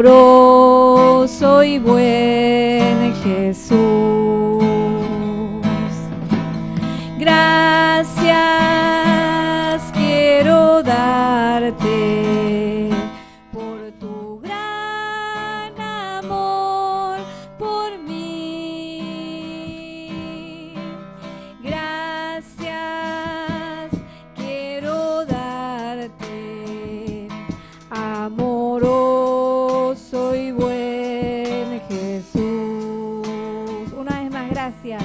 amoroso y buen Jesús. Gracias quiero darte por tu gran amor por mí. Gracias quiero darte, amoroso y buen Jesús. Una vez más, gracias.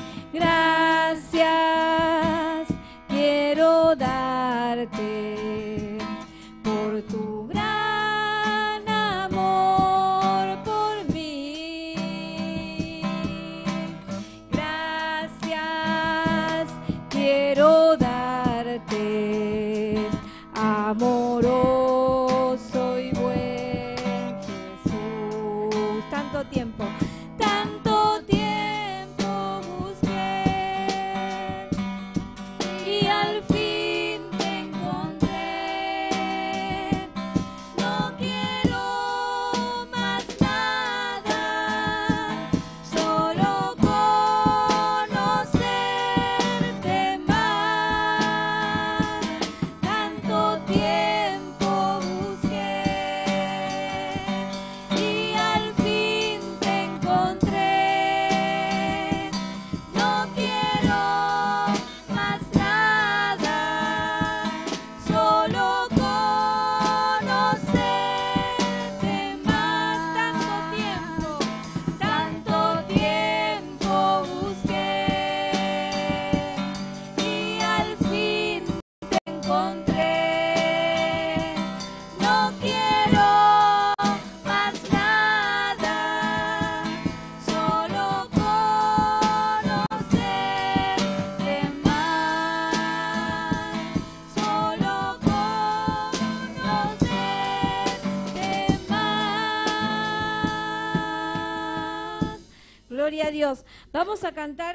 Gracias quiero darte por tu gran amor por mí. Gracias quiero darte, amoroso y buen Jesús. Tanto tiempo busqué y al fin te encontré. No quiero más nada, solo conocerte más. Tanto tiempo busqué y al fin te encontré. No quiero más nada, solo conocerte más. Tanto tiempo busqué y al fin te encontré. No quiero más nada, solo conocerte más. Solo conocerte más. Gloria a Dios. Vamos a cantar.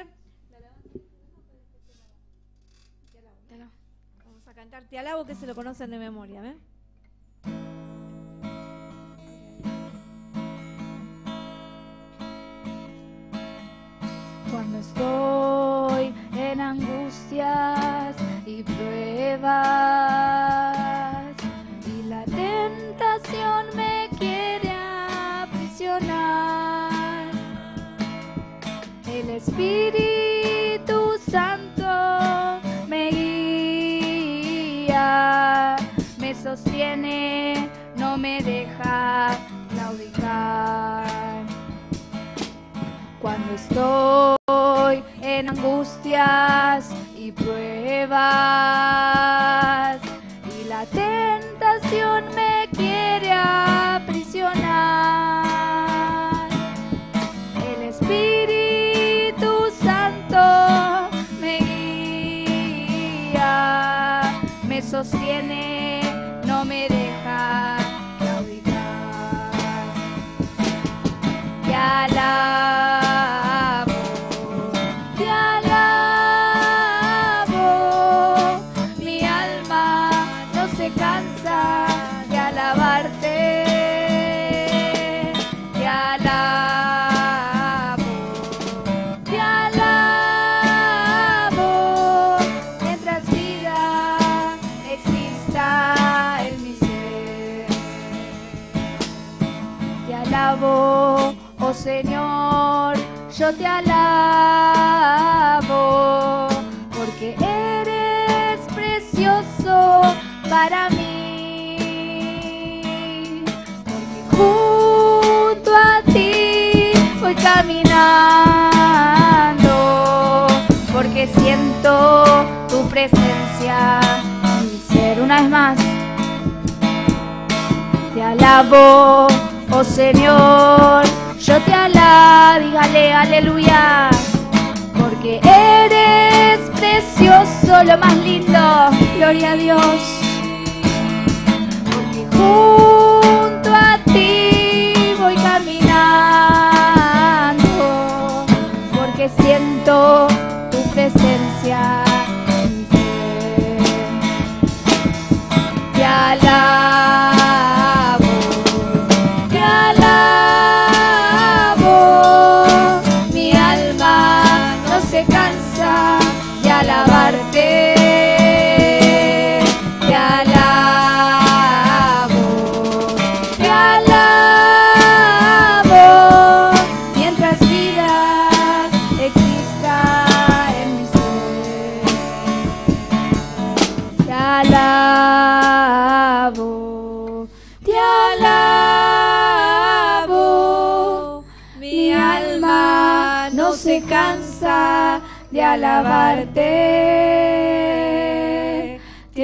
Vamos a cantar Te alabo, que se lo conocen de memoria, ¿ven? Cuando estoy en angustias y pruebas y la tentación me quiere aprisionar, el Espíritu Santo me guía, me sostiene, no me deja claudicar. Cuando estoy en angustias y pruebas y la tentación me quiere aprisionar, el Espíritu Santo me guía, me sostiene, no me deja claudicar. Te alabo, te alabo, mi alma no se cansa de alabarte. Te alabo, mientras vida exista en mi ser. Te alabo, oh Señor, yo te alabo, porque eres precioso para mí, porque junto a ti voy caminando, porque siento tu presencia en mi ser. Una vez más, te alabo, oh Señor, yo te alabo, dígale aleluya, porque eres precioso, lo más lindo, gloria a Dios, porque junto a ti voy caminando, porque siento tu presencia en mi ser. Te alabo, te alabo. cansa de alabarte. Te alabo, mientras vida exista en mi ser. Te alabo, mi alma no se cansa de alabarte. Te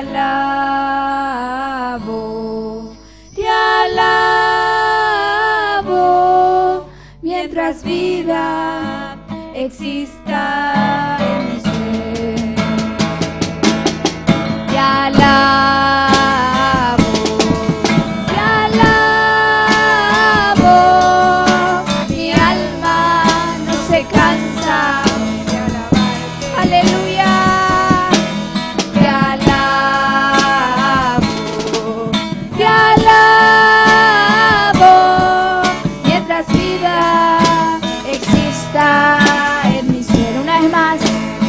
alabo, mientras vida exista en mi ser. Te alabo, mi alma no se cansa de alabarte. Aleluya. Te alabo, mientras vida exista en mi ser. Una vez más.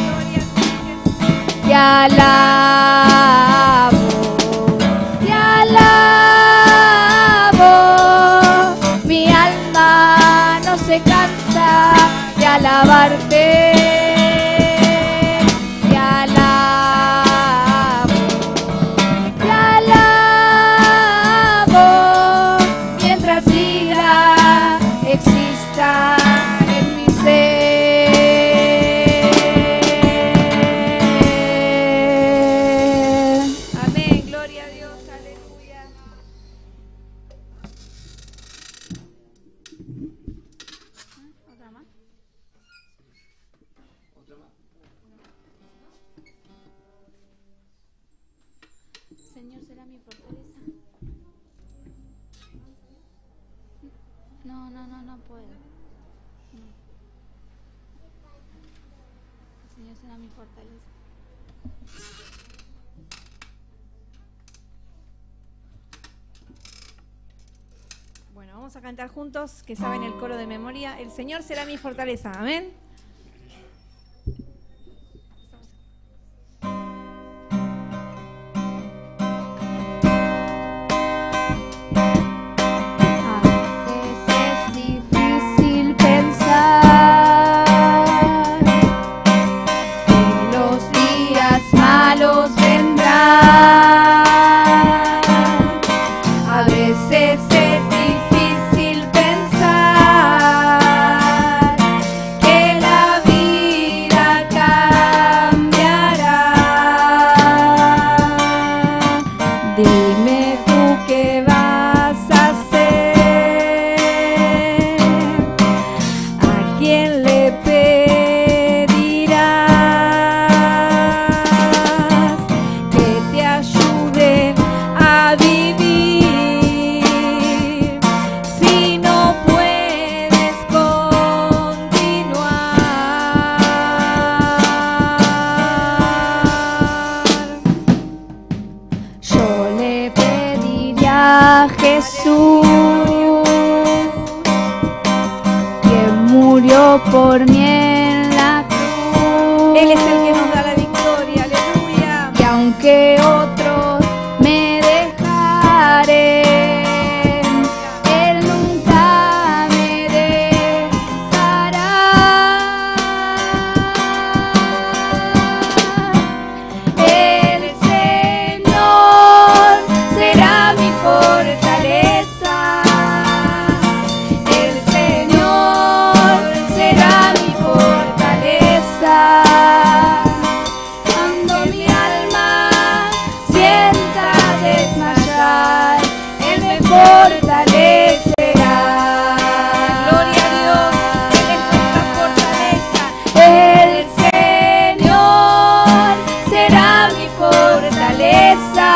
Te alabo, mi alma no se cansa de alabarte. Te alabo, mientras vida exista en mi ser. Amén, gloria a Dios, aleluya. ¿Otra más? Señor será mi fortaleza. No puedo. No. El Señor será mi fortaleza. Bueno, vamos a cantar juntos, que saben el coro de memoria. El Señor será mi fortaleza. Amén. Jesús, que murió por mí en la cruz. Él es el que nos da la victoria, aleluya. Y aunque otros me dejaren, Él nunca me dejará. El Señor será mi fortaleza. El Señor será mi fortaleza. Cuando mi alma sienta desmayar, Él me fortalecerá. Gloria a Dios, Él es nuestra fortaleza. El Señor será mi fortaleza.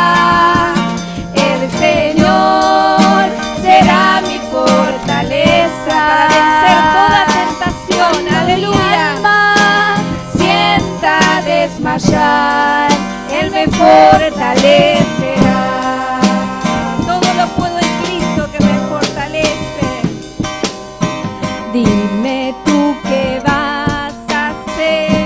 El Señor será mi fortaleza. Para vencer toda tentación, aleluya. Mi alma sienta desmayar, Él me fortalecerá. Todo lo puedo en Cristo que me fortalece. Dime tú qué vas a hacer.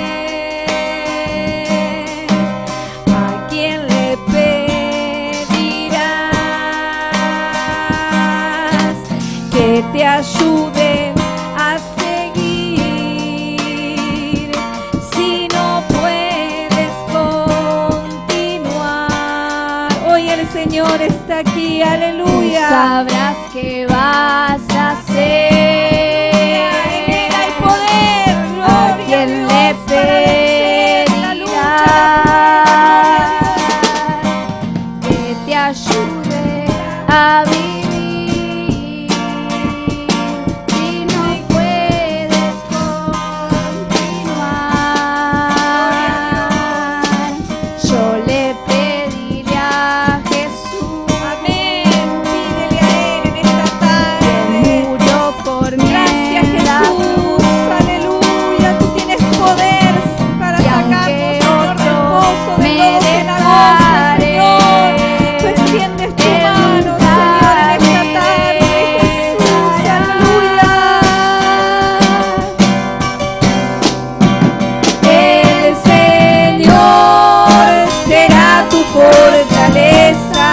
Señor está aquí, Tú aleluya. sabrás qué vas a hacer. En Él hay poder, ¿A gloria quién a le Dios, para vencer la lucha, pedirás que te ayude a vivir? Si no puedes continuar, yo le pediré a Jesús, amén. Pídele a Él en esta que tarde. murió por mí Gracias, en la Jesús, aleluya. Tú tienes poder para Y sacarnos, aunque Señor, del otro pozo de me lodo cenagoso, Señor. Tú extiendes tu mano, Señor, en esta tarde, Jesús, aleluya. El Señor será tu fortaleza.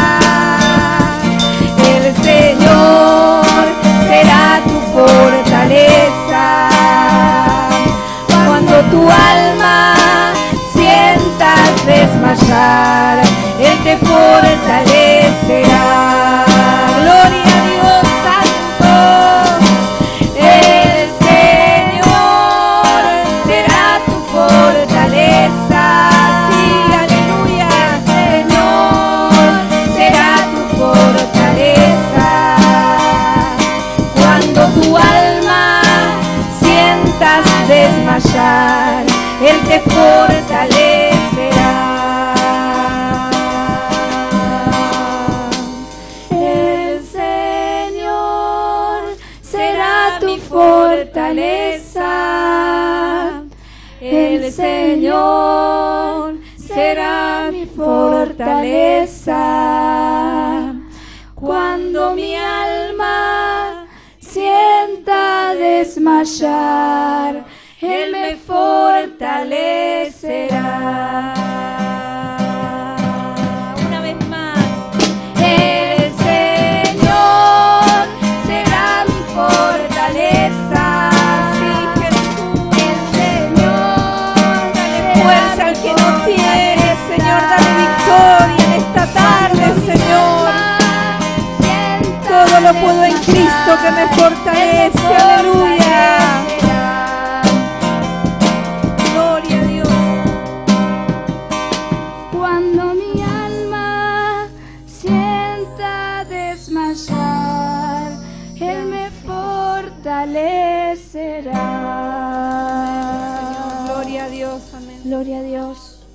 El Señor será tu fortaleza. Cuando tu alma sientas desmayar, Él te fortalecerá. Gloria a Dios Santo. El Señor será tu fortaleza. Sí, aleluya. El Señor será tu fortaleza. Cuando tu alma sientas desmayar, Él te fortalecerá. El Señor será tu fortaleza. El Señor será mi fortaleza. Cuando mi alma sienta desmayar, Él me fortalecerá. Una vez más. El Señor será mi fortaleza. Sí, Jesús. El Señor Dale será fuerza al mi que no tiene, fortaleza. Señor. Dale victoria en esta tarde, Señor. Todo lo puedo en Cristo que me fortalece. Aleluya. Gloria a Dios. Cuando mi alma sienta desmayar, Él me fortalecerá. Gloria a Dios. Amén. Gloria a Dios.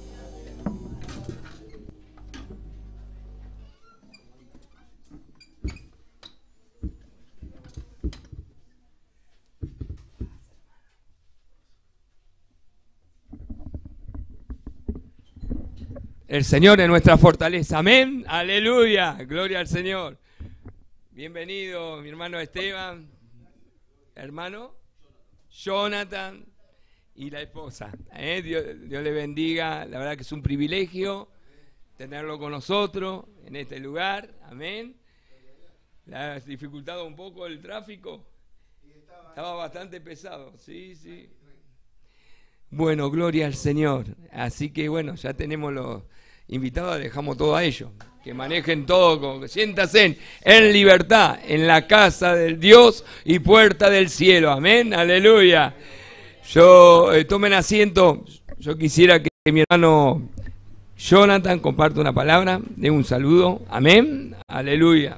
El Señor es nuestra fortaleza. Amén. Aleluya. Gloria al Señor. Bienvenido, mi hermano Esteban, hermano Jonathan y la esposa. Dios le bendiga. La verdad que es un privilegio tenerlo con nosotros en este lugar. Amén. ¿Le ha dificultado un poco el tráfico? Estaba bastante pesado. Sí, sí. Bueno, gloria al Señor. Así que bueno, ya tenemos los invitados, dejamos todo a ellos. Que manejen todo, que siéntanse en libertad, en la casa del Dios y puerta del cielo. Amén, aleluya. Tomen asiento. Yo quisiera que mi hermano Jonathan comparte una palabra, dé un saludo. Amén, aleluya.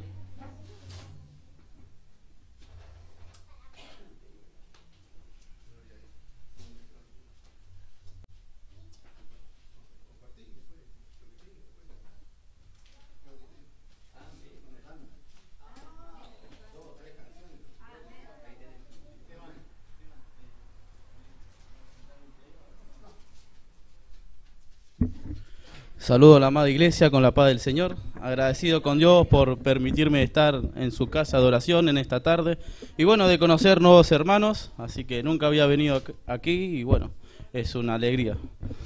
Saludo a la amada iglesia con la paz del Señor, agradecido con Dios por permitirme estar en su casa de oración en esta tarde y bueno, de conocer nuevos hermanos, así que nunca había venido aquí y bueno, es una alegría.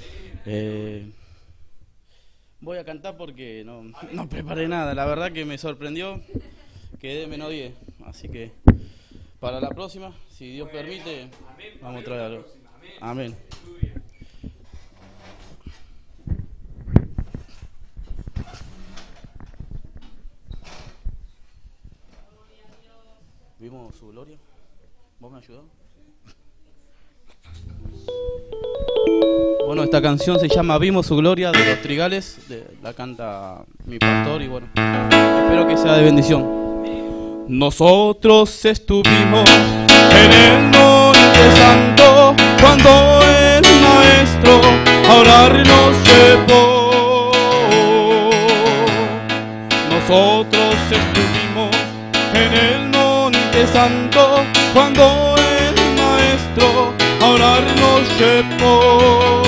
Voy a cantar porque no preparé nada, la verdad que me sorprendió, quedé menos 10, así que para la próxima, si Dios permite, vamos a traer algo. Amén. Vimos su gloria. ¿Vos me ayudás? Bueno, esta canción se llama Vimos su gloria, de Los Trigales, la canta mi pastor y bueno, espero que sea de bendición. Nosotros estuvimos en el monte santo cuando el maestro a orar nos llevó. Nosotros estuvimos en el monte santo cuando el maestro a orar nos llevó.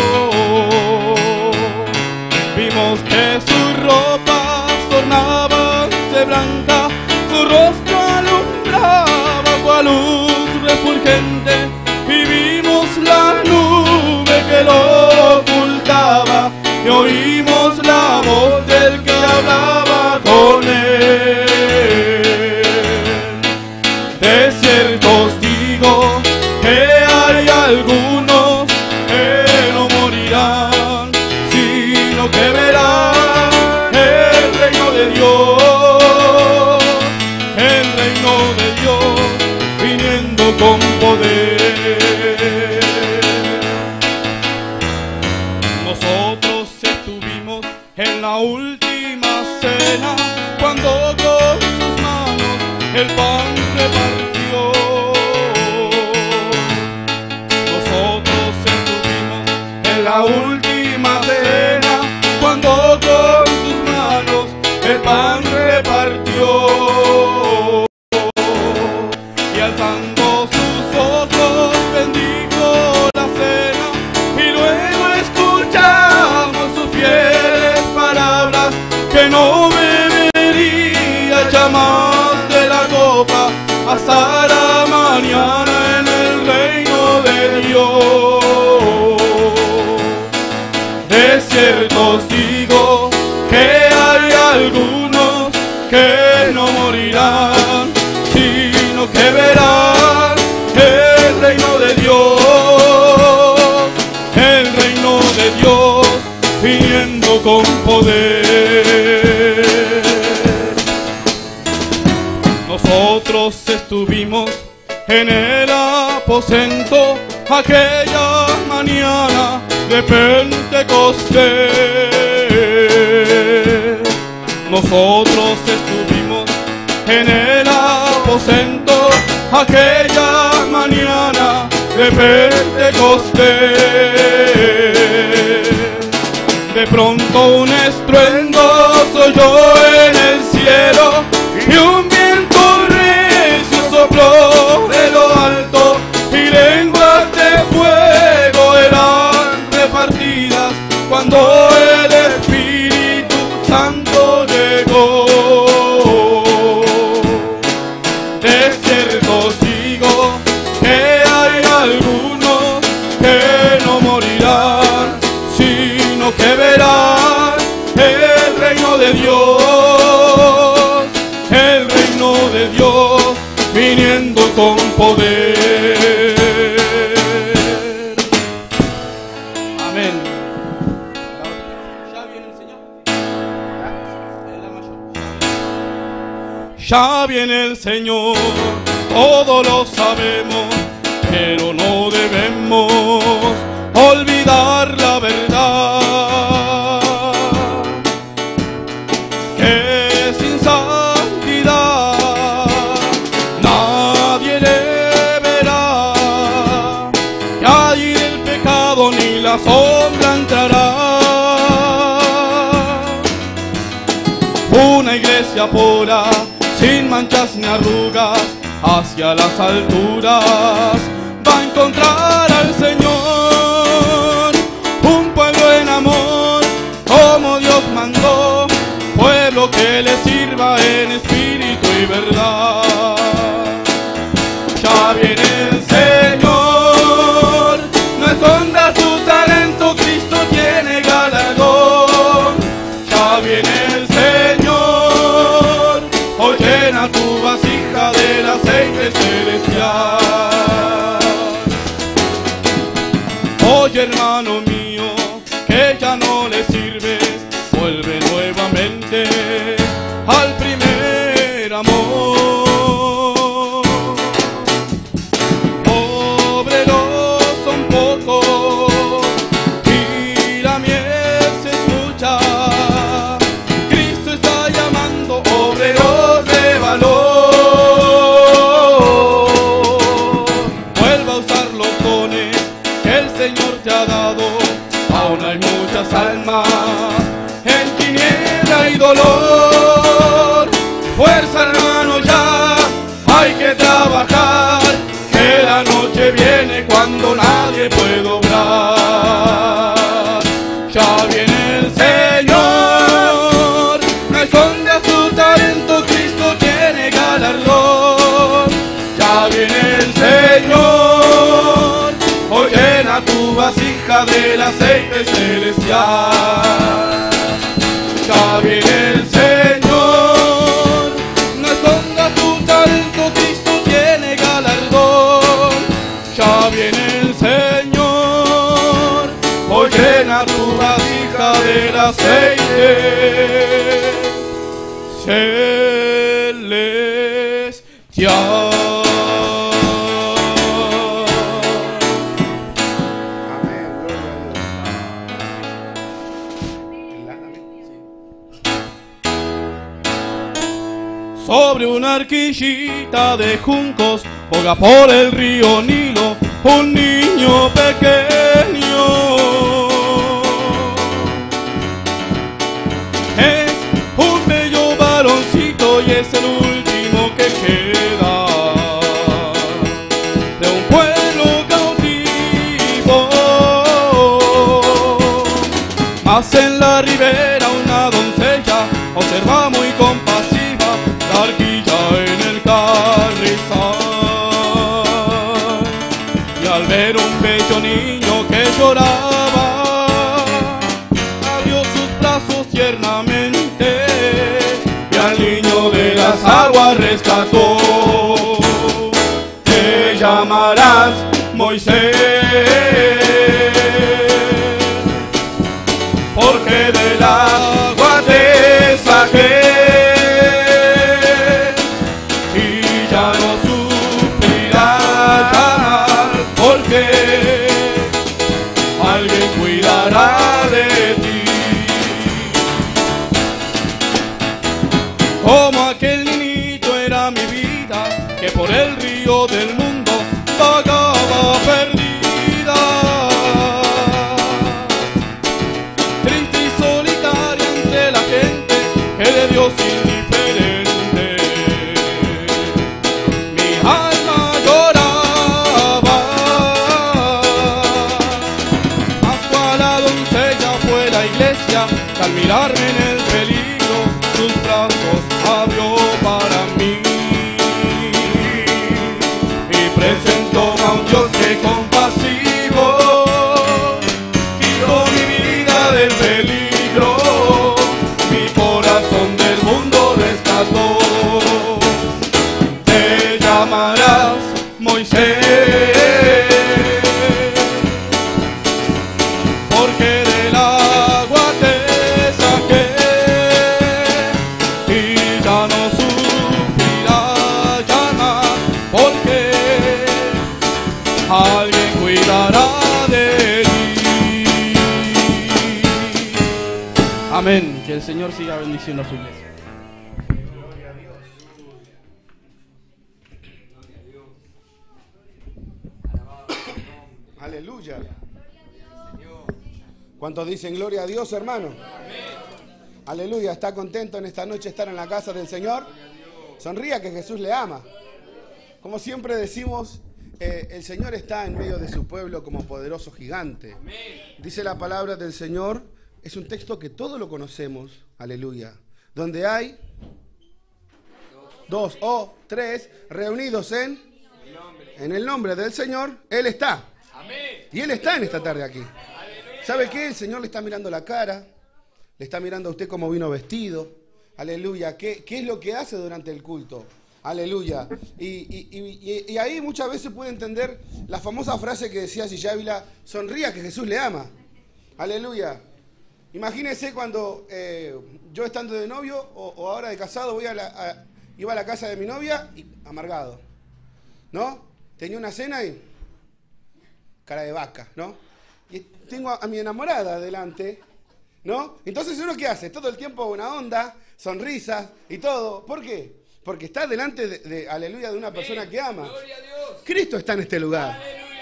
Vimos que sus ropas tornábanse blanca, su rostro alumbraba cual luz refulgente, y vimos la nube que lo ocultaba, y oímos la voz del que hablaba con él. De cierto os digo que hay algunos que no morirán, sino que verán el reino de Dios. Con poder. Nosotros estuvimos en la última cena cuando con sus manos el pan repartió. Nosotros estuvimos en la última cena cuando con sus manos el pan repartió. Y alzando sus ojos bendijo la cena, y luego escuchamos sus fieles palabras, que no bebería ya más de la copa hasta la mañana en el reino de Dios. De cierto os digo que hay algunos que no morirán, sino que verán el reino de Dios, el reino de Dios viniendo con poder. Nosotros estuvimos en el aposento aquella mañana de Pentecostés. Nosotros estuvimos en el aposento aquella mañana de Pentecostés. De pronto un estruendo se oyó en el cielo, y un viento recio sopló de lo alto, y lenguas de fuego eran repartidas cuando el Espíritu Santo llegó. De cierto os digo que hay algunos que no morirán, sino que verán el reino de Dios, el reino de Dios viniendo con poder. Amén. ¿Ya viene el Señor? Ya viene el Señor, todos lo sabemos, pero no debemos olvidar la verdad, que sin santidad nadie le verá, que allí del pecado ni la sombra entrará. Una iglesia pura, sin manchas ni arrugas, hacia las alturas va a encontrar al Señor. Un pueblo en amor, como Dios mandó, pueblo que le sirva en espíritu y verdad. Ya viene el Señor, no esconda su talento, Cristo tiene galardón. Ya viene el Señor, hoy llena tu vasija del aceite celestial. Oye, hermano mío, que ya no le sirves, vuelve nuevamente al primer amor. hay muchas almas en tiniebla y dolor. Fuerza, hermano, ya hay que trabajar, que la noche viene cuando nadie puede obrar. Ya viene el Señor, no esconda su talento, Cristo tiene galardón. Ya viene el Señor, hoy llena tu vasija del aceite celestial. Ya viene el Señor, no esconda tu talento, Cristo tiene galardón. Ya viene el Señor, hoy llena tu vasija del aceite celestial. Sobre una arquillita de juncos boga por el río Nilo un niño pequeño. Es un bello varoncito y es el último que queda de un pueblo cautivo. Mas en la ribera una doncella observa muy compasiva la arquilla en el carrizal, y al ver un bello niño que lloraba, abrió sus brazos tiernamente y al niño de las aguas rescató. Te llamarás Moisés, porque del agua te saqué. Alguien cuidará de ti, como aquel niñito era mi vida, que por el río del mundo vagaba perdida, triste y solitaria entre la gente que de Dios indiferente. Mi alma lloraba, iglesia, que al mirarme en el peligro sus brazos abrió para mí y presentó a un Dios que compasivo quitó mi vida del peligro, mi corazón del mundo rescató. Te llamarás Moisés, porque del agua te saqué y ya no sufrirás ya más, porque alguien cuidará de ti. Amén. Que el Señor siga bendiciendo a su iglesia. Aleluya. ¿Cuántos dicen gloria a Dios, hermano? Aleluya. ¿Está contento en esta noche estar en la casa del Señor? Sonría, que Jesús le ama. Como siempre decimos, el Señor está en medio de su pueblo como poderoso gigante. Dice la palabra del Señor, es un texto que todos lo conocemos. Aleluya. Donde hay dos o tres reunidos en el nombre del Señor, Él está. Y Él está en esta tarde aquí. ¿Sabe qué? El Señor le está mirando la cara, le está mirando a usted cómo vino vestido. Aleluya. ¿Qué es lo que hace durante el culto? Aleluya. Y ahí muchas veces puede entender la famosa frase que decía Silla Ávila, sonría, que Jesús le ama. Aleluya. Imagínese cuando yo estando de novio o ahora de casado iba a la casa de mi novia y amargado, ¿no? Tenía una cena y cara de vaca, ¿no? Y tengo a mi enamorada delante, ¿no? Entonces uno, ¿qué hace? Todo el tiempo una onda, sonrisas y todo. ¿Por qué? Porque está delante aleluya, de una persona que ama. Gloria a Dios. Cristo está en este lugar. Aleluya.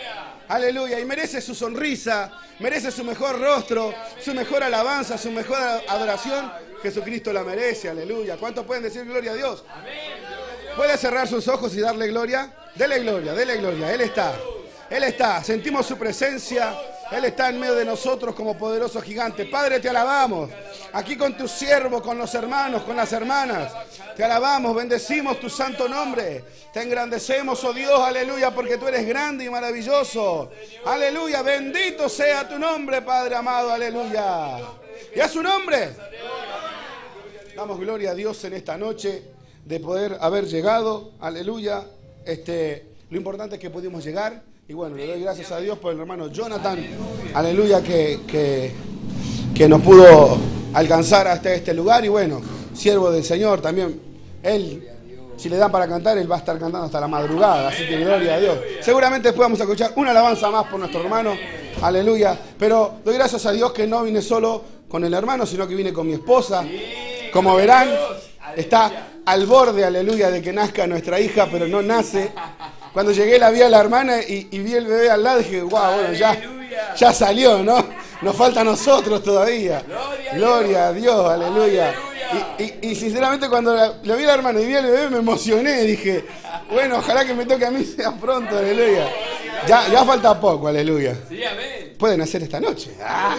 Aleluya. Y merece su sonrisa, merece su mejor rostro, su mejor alabanza, su mejor adoración. Jesucristo la merece. Aleluya. ¿Cuántos pueden decir gloria a Dios? ¿Puede cerrar sus ojos y darle gloria? Dele gloria, dele gloria. Él está. Él está. Sentimos su presencia. Él está en medio de nosotros como poderoso gigante. Padre, te alabamos. Aquí con tu siervo, con los hermanos, con las hermanas. Te alabamos, bendecimos tu santo nombre. Te engrandecemos, oh Dios, aleluya, porque tú eres grande y maravilloso. Aleluya, bendito sea tu nombre, Padre amado, aleluya. ¿Y a su nombre? Damos gloria a Dios en esta noche de poder haber llegado, aleluya. Lo importante es que pudimos llegar. Y bueno, le doy gracias a Dios por el hermano Jonathan, aleluya, que nos pudo alcanzar hasta este lugar. Y bueno, siervo del Señor también, él, si le dan para cantar, él va a estar cantando hasta la madrugada, así que gloria a Dios. Seguramente después vamos a escuchar una alabanza más por nuestro hermano, aleluya. Pero doy gracias a Dios que no vine solo con el hermano, sino que vine con mi esposa. Como verán, está al borde, aleluya, de que nazca nuestra hija, pero no nace. Cuando llegué la vi a la hermana y vi el bebé al lado y dije, wow, bueno, ya salió, ¿no? Nos falta a nosotros todavía. Gloria a Dios, aleluya. Y sinceramente cuando la vi a la hermana y vi al bebé me emocioné, dije, bueno, ojalá que me toque a mí sea pronto, aleluya. Ya falta poco, aleluya. Pueden hacer esta noche.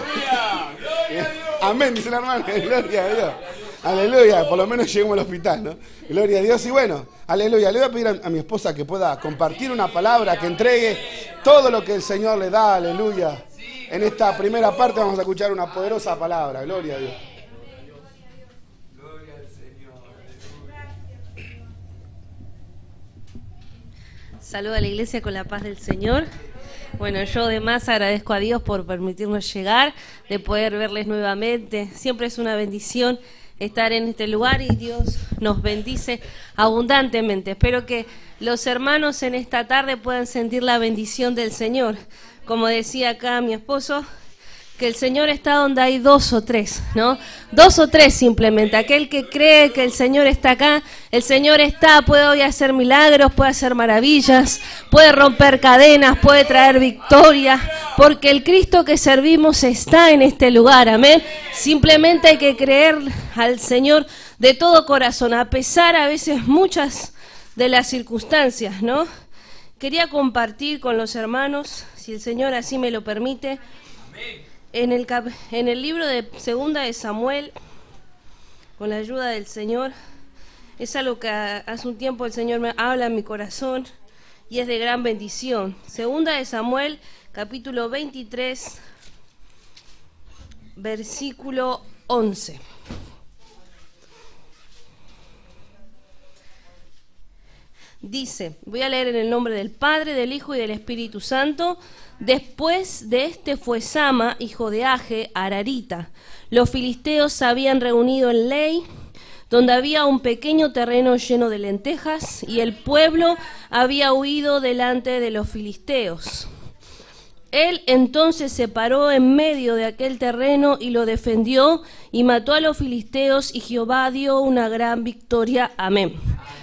Amén, dice la hermana, gloria a Dios. Aleluya, por lo menos lleguemos al hospital, ¿no? Gloria a Dios. Y bueno, aleluya, le voy a pedir a mi esposa que pueda compartir una palabra, que entregue todo lo que el Señor le da, aleluya. En esta primera parte vamos a escuchar una poderosa palabra, gloria a Dios. Gloria al Señor. Saludo a la iglesia con la paz del Señor. Bueno, yo además agradezco a Dios por permitirnos llegar, de poder verles nuevamente. Siempre es una bendición estar en este lugar y Dios nos bendice abundantemente. Espero que los hermanos en esta tarde puedan sentir la bendición del Señor. Como decía acá mi esposo, que el Señor está donde hay dos o tres, ¿no? Dos o tres simplemente. Aquel que cree que el Señor está acá, el Señor está, puede hoy hacer milagros, puede hacer maravillas, puede romper cadenas, puede traer victoria, porque el Cristo que servimos está en este lugar, amén. Simplemente hay que creer al Señor de todo corazón, a pesar a veces muchas de las circunstancias, ¿no? Quería compartir con los hermanos, si el Señor así me lo permite, en el libro de Segunda de Samuel, con la ayuda del Señor. Es algo que hace un tiempo el Señor me habla en mi corazón y es de gran bendición. Segunda de Samuel, capítulo 23, versículo 11. Dice, voy a leer en el nombre del Padre, del Hijo y del Espíritu Santo. Después de este fue Sama, hijo de Age, Ararita. Los filisteos se habían reunido en Ley, donde había un pequeño terreno lleno de lentejas, y el pueblo había huido delante de los filisteos. Él entonces se paró en medio de aquel terreno y lo defendió, y mató a los filisteos, y Jehová dio una gran victoria. Amén.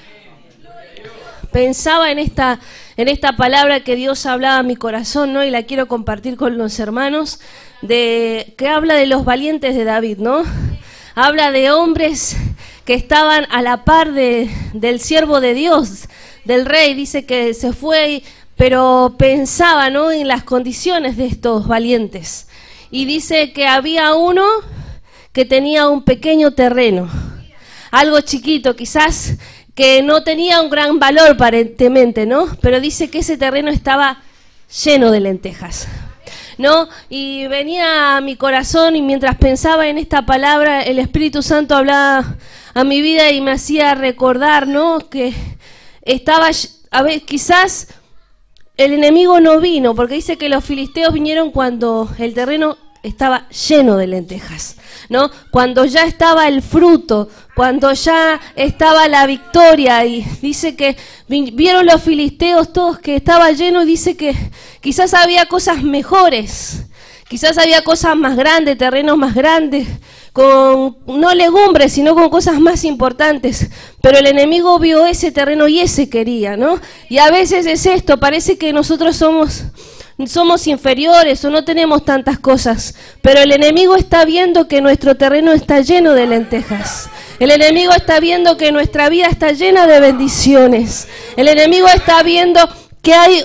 Pensaba en esta palabra que Dios hablaba a mi corazón, ¿no? Y la quiero compartir con los hermanos, que habla de los valientes de David, ¿no? Habla de hombres que estaban a la par del siervo de Dios, del rey. Dice que se fue, pero pensaba, ¿no?, en las condiciones de estos valientes. Y dice que había uno que tenía un pequeño terreno, algo chiquito, quizás, que no tenía un gran valor aparentemente, ¿no? Pero dice que ese terreno estaba lleno de lentejas, ¿no? Y venía a mi corazón, y mientras pensaba en esta palabra, el Espíritu Santo hablaba a mi vida y me hacía recordar, ¿no?, que estaba, a ver, quizás el enemigo no vino, porque dice que los filisteos vinieron cuando el terreno estaba lleno de lentejas, ¿no? Cuando ya estaba el fruto, cuando ya estaba la victoria, y dice que vieron los filisteos todos que estaba lleno, y dice que quizás había cosas mejores, quizás había cosas más grandes, terrenos más grandes, con no legumbres, sino con cosas más importantes, pero el enemigo vio ese terreno y ese quería, ¿no? Y a veces es esto, parece que nosotros somos somos inferiores o no tenemos tantas cosas, pero el enemigo está viendo que nuestro terreno está lleno de lentejas. El enemigo está viendo que nuestra vida está llena de bendiciones. El enemigo está viendo que hay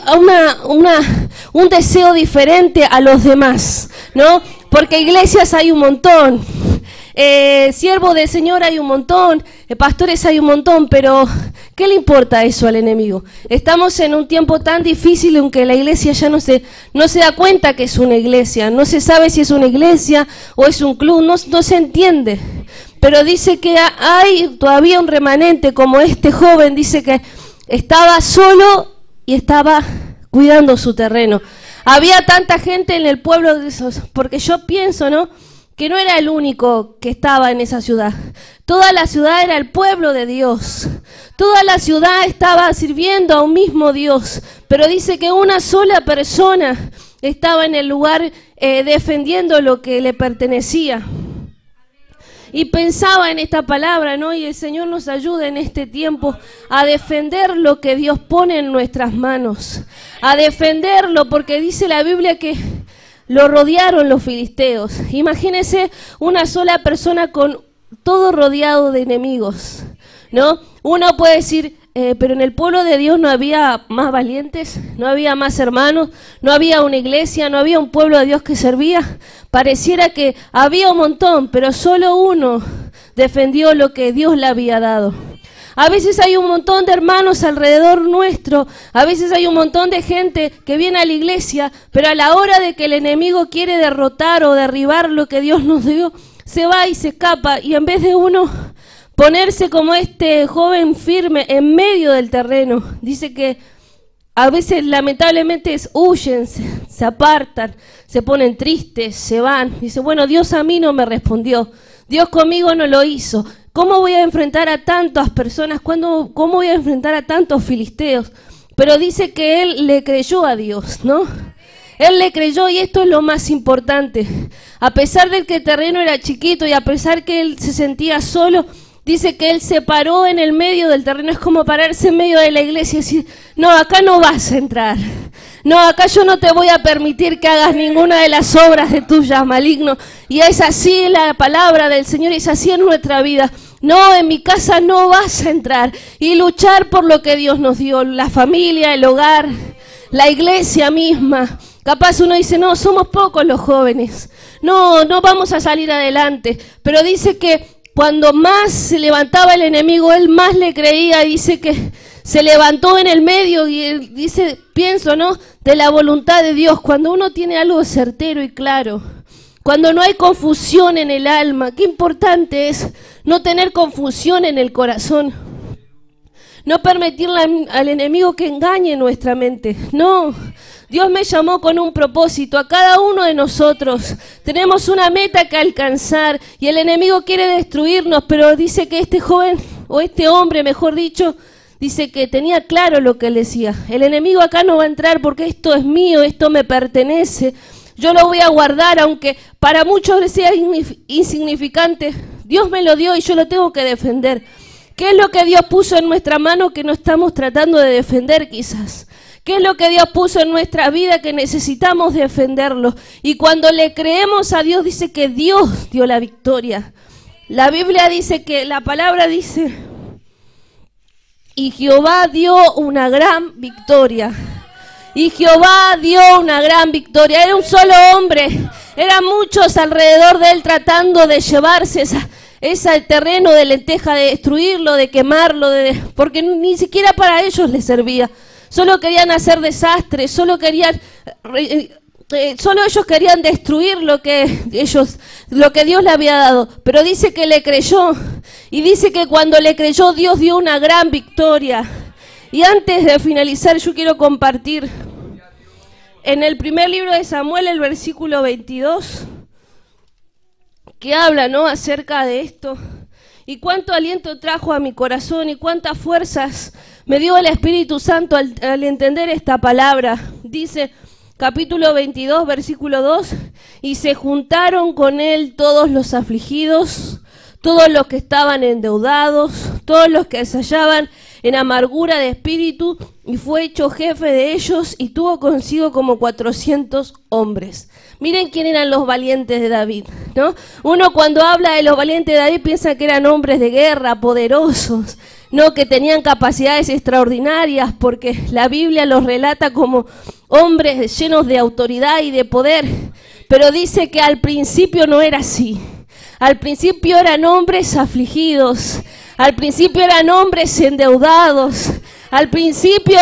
un deseo diferente a los demás, ¿no? Porque iglesias hay un montón, siervos del Señor hay un montón, pastores hay un montón, pero ¿qué le importa eso al enemigo? Estamos en un tiempo tan difícil en que la iglesia ya no se da cuenta que es una iglesia, no se sabe si es una iglesia o es un club, no se entiende. Pero dice que hay todavía un remanente como este joven, dice que estaba solo y estaba cuidando su terreno. Había tanta gente en el pueblo de esos, porque yo pienso, ¿no?, que no era el único que estaba en esa ciudad. Toda la ciudad era el pueblo de Dios. Toda la ciudad estaba sirviendo a un mismo Dios. Pero dice que una sola persona estaba en el lugar defendiendo lo que le pertenecía. Y pensaba en esta palabra, ¿no? Y el Señor nos ayuda en este tiempo a defender lo que Dios pone en nuestras manos. A defenderlo, porque dice la Biblia que lo rodearon los filisteos. Imagínense una sola persona con todo rodeado de enemigos, ¿no? Uno puede decir, pero en el pueblo de Dios no había más valientes, no había más hermanos, no había una iglesia, no había un pueblo de Dios que servía. Pareciera que había un montón, pero solo uno defendió lo que Dios le había dado. A veces hay un montón de hermanos alrededor nuestro, a veces hay un montón de gente que viene a la iglesia, pero a la hora de que el enemigo quiere derrotar o derribar lo que Dios nos dio, se va y se escapa, y en vez de uno ponerse como este joven firme en medio del terreno, dice que a veces lamentablemente huyen, se apartan, se ponen tristes, se van. Dice, bueno, Dios a mí no me respondió, Dios conmigo no lo hizo. ¿Cómo voy a enfrentar a tantas personas? ¿Cómo voy a enfrentar a tantos filisteos? Pero dice que él le creyó a Dios, ¿no? Él le creyó, y esto es lo más importante. A pesar de que el terreno era chiquito y a pesar que él se sentía solo, dice que él se paró en el medio del terreno. Es como pararse en medio de la iglesia y decir, no, acá no vas a entrar. No, acá yo no te voy a permitir que hagas ninguna de las obras de tuyas, maligno. Y es así la palabra del Señor, es así en nuestra vida. No, en mi casa no vas a entrar. Y luchar por lo que Dios nos dio, la familia, el hogar, la iglesia misma. Capaz uno dice, no, somos pocos los jóvenes. No vamos a salir adelante. Pero dice que cuando más se levantaba el enemigo, él más le creía, y dice que se levantó en el medio, y él dice, pienso, ¿no?, de la voluntad de Dios. Cuando uno tiene algo certero y claro, cuando no hay confusión en el alma, qué importante es no tener confusión en el corazón, no permitirle al enemigo que engañe nuestra mente. No, Dios me llamó con un propósito. A cada uno de nosotros tenemos una meta que alcanzar, y el enemigo quiere destruirnos, pero dice que este joven, o este hombre mejor dicho, dice que tenía claro lo que él decía. El enemigo acá no va a entrar porque esto es mío, esto me pertenece. Yo lo voy a guardar, aunque para muchos sea insignificante. Dios me lo dio y yo lo tengo que defender. ¿Qué es lo que Dios puso en nuestra mano que no estamos tratando de defender quizás? ¿Qué es lo que Dios puso en nuestra vida que necesitamos defenderlo? Y cuando le creemos a Dios, dice que Dios dio la victoria. La Biblia dice que, la palabra dice, y Jehová dio una gran victoria. Y Jehová dio una gran victoria. Era un solo hombre, eran muchos alrededor de él tratando de llevarse ese terreno de lenteja, de destruirlo, de quemarlo, porque ni siquiera para ellos les servía. Solo querían hacer desastres, solo ellos querían destruir lo que Dios le había dado. Pero dice que le creyó, y dice que cuando le creyó, Dios dio una gran victoria. Y antes de finalizar, yo quiero compartir en el primer libro de Samuel, el versículo 22, que habla, ¿no?, acerca de esto. Y cuánto aliento trajo a mi corazón y cuántas fuerzas me dio el Espíritu Santo al entender esta palabra. Dice, capítulo 22, versículo 2, y se juntaron con él todos los afligidos, todos los que estaban endeudados, todos los que se hallaban en amargura de espíritu, y fue hecho jefe de ellos, y tuvo consigo como 400 hombres. Miren quién eran los valientes de David, ¿no? Uno cuando habla de los valientes de David piensa que eran hombres de guerra, poderosos, ¿no? Que tenían capacidades extraordinarias, porque la Biblia los relata como hombres llenos de autoridad y de poder. Pero dice que al principio no era así. Al principio eran hombres afligidos, al principio eran hombres endeudados, al principio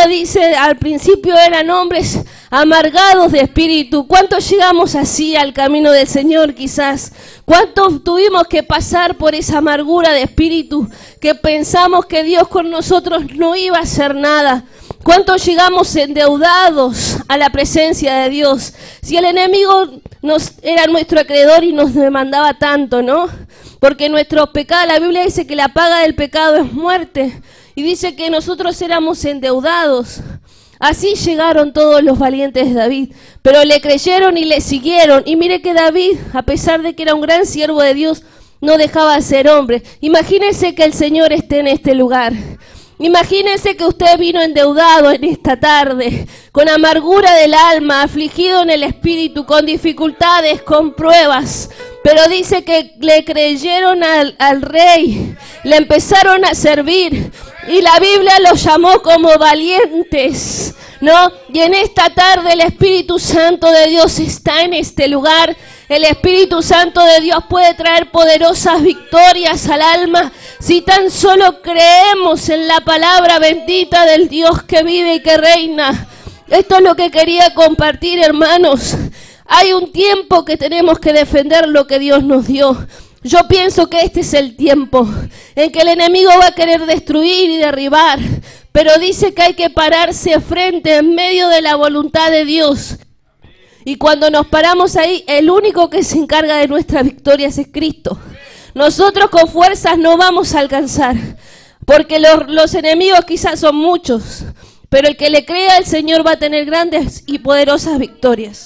eran hombres amargados de espíritu. ¿Cuántos llegamos así al camino del Señor quizás? ¿Cuántos tuvimos que pasar por esa amargura de espíritu que pensamos que Dios con nosotros no iba a hacer nada? ¿Cuántos llegamos endeudados a la presencia de Dios? Si el enemigo era nuestro acreedor y nos demandaba tanto, ¿no? Porque nuestros pecados, la Biblia dice que la paga del pecado es muerte. Y dice que nosotros éramos endeudados. Así llegaron todos los valientes de David. Pero le creyeron y le siguieron. Y mire que David, a pesar de que era un gran siervo de Dios, no dejaba de ser hombre. Imagínense que el Señor esté en este lugar. Imagínense que usted vino endeudado en esta tarde, con amargura del alma, afligido en el espíritu, con dificultades, con pruebas. Pero dice que le creyeron al rey, le empezaron a servir y la Biblia los llamó como valientes, ¿no? Y en esta tarde el Espíritu Santo de Dios está en este lugar. El Espíritu Santo de Dios puede traer poderosas victorias al alma si tan solo creemos en la palabra bendita del Dios que vive y que reina. Esto es lo que quería compartir, hermanos. Hay un tiempo que tenemos que defender lo que Dios nos dio. Yo pienso que este es el tiempo en que el enemigo va a querer destruir y derribar, pero dice que hay que pararse frente en medio de la voluntad de Dios. Y cuando nos paramos ahí, el único que se encarga de nuestra victoria es Cristo. Nosotros con fuerzas no vamos a alcanzar, porque los enemigos quizás son muchos, pero el que le crea al Señor va a tener grandes y poderosas victorias.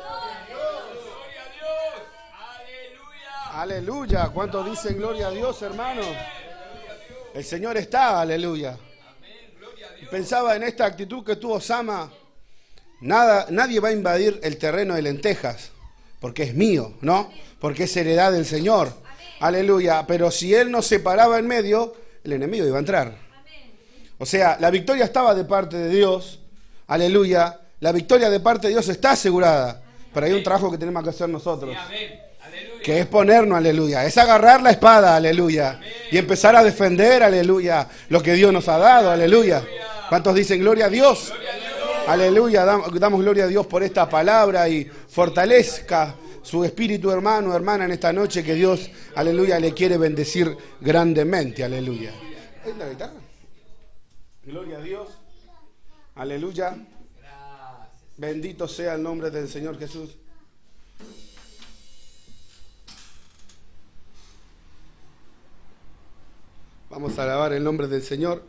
Aleluya. ¿Cuántos dicen gloria a Dios, hermanos? El Señor está, aleluya. Y pensaba en esta actitud que tuvo Sama. Nadie va a invadir el terreno de Lentejas, porque es mío, ¿no? Porque es heredad del Señor. Aleluya. Pero si él no se paraba en medio, el enemigo iba a entrar. O sea, la victoria estaba de parte de Dios. Aleluya. La victoria de parte de Dios está asegurada. Pero hay un trabajo que tenemos que hacer nosotros. Que es ponernos, aleluya. Es agarrar la espada, aleluya. Y empezar a defender, aleluya, lo que Dios nos ha dado, aleluya. ¿Cuántos dicen gloria a Dios? Aleluya, damos gloria a Dios por esta palabra y fortalezca su espíritu, hermano, hermana, en esta noche que Dios, aleluya, le quiere bendecir grandemente, aleluya. ¿Es la guitarra? Gloria a Dios, aleluya. Bendito sea el nombre del Señor Jesús. Vamos a alabar el nombre del Señor.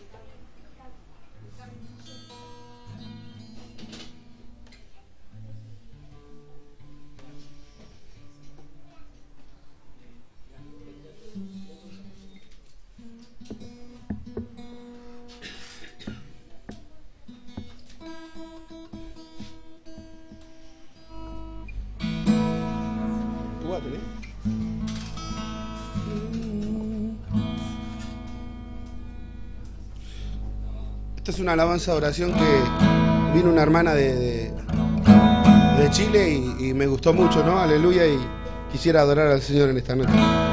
Esta es una alabanza de oración que vino una hermana de Chile y me gustó mucho, ¿no? Aleluya, y quisiera adorar al Señor en esta noche.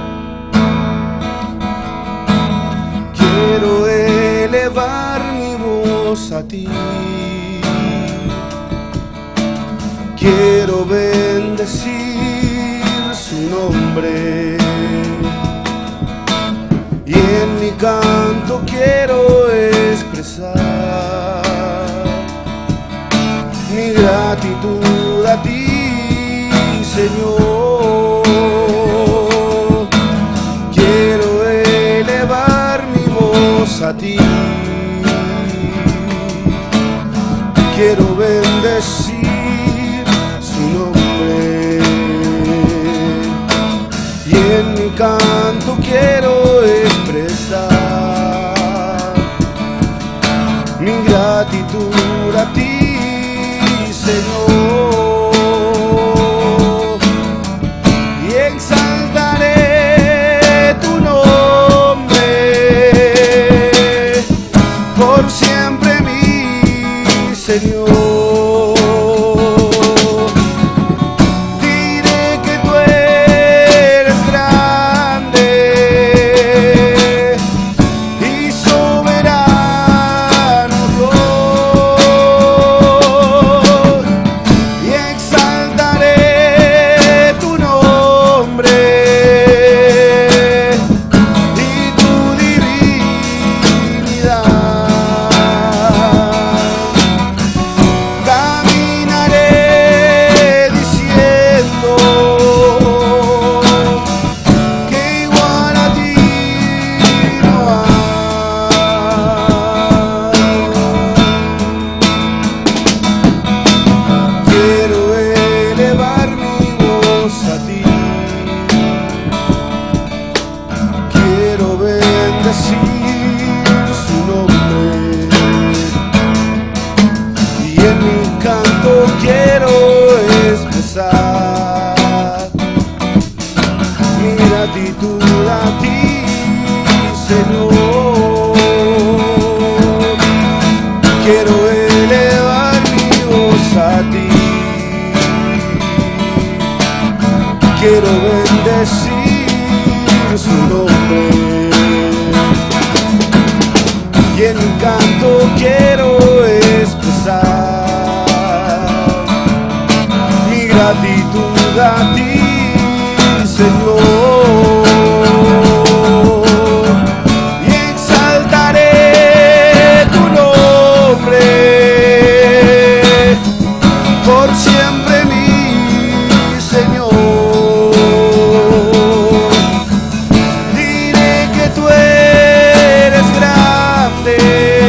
Quiero elevar mi voz a ti. Quiero bendecir su nombre. Y en mi canto quiero expresar mi gratitud a ti, Señor. Quiero elevar mi voz a ti. Quiero bendecir su nombre. Y en mi canto quiero expresar nombre y tu divinidad. Caminaré diciendo que igual a ti no hay. Quiero elevar mi voz a ti. Quiero bendecir su nombre. Y en mi canto quiero expresar mi gratitud a ti, Señor. Quiero elevar mi voz a ti. Quiero bendecir su nombre. Y en mi canto quiero expresar mi gratitud a ti, Señor. Y exaltaré tu nombre por siempre, mi Señor. Diré que tú eres grande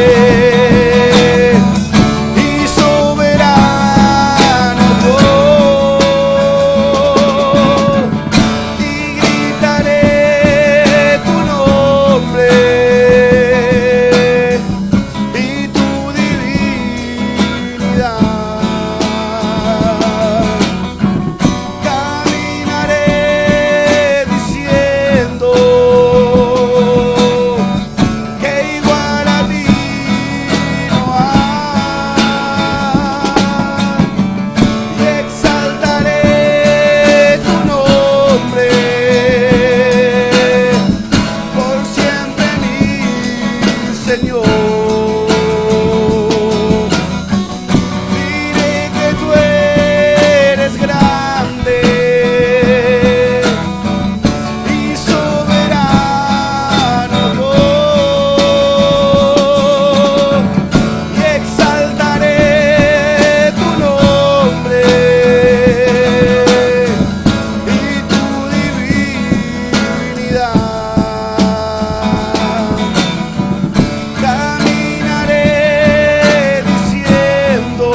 y soberano Dios, y gritaré tu nombre y tu divinidad. Caminaré diciendo que igual a ti no hay. Y exaltaré tu nombre por siempre, mi Señor. Diré que tú eres grande y soberano Dios, y exaltaré tu nombre y tu divinidad. Caminaré diciendo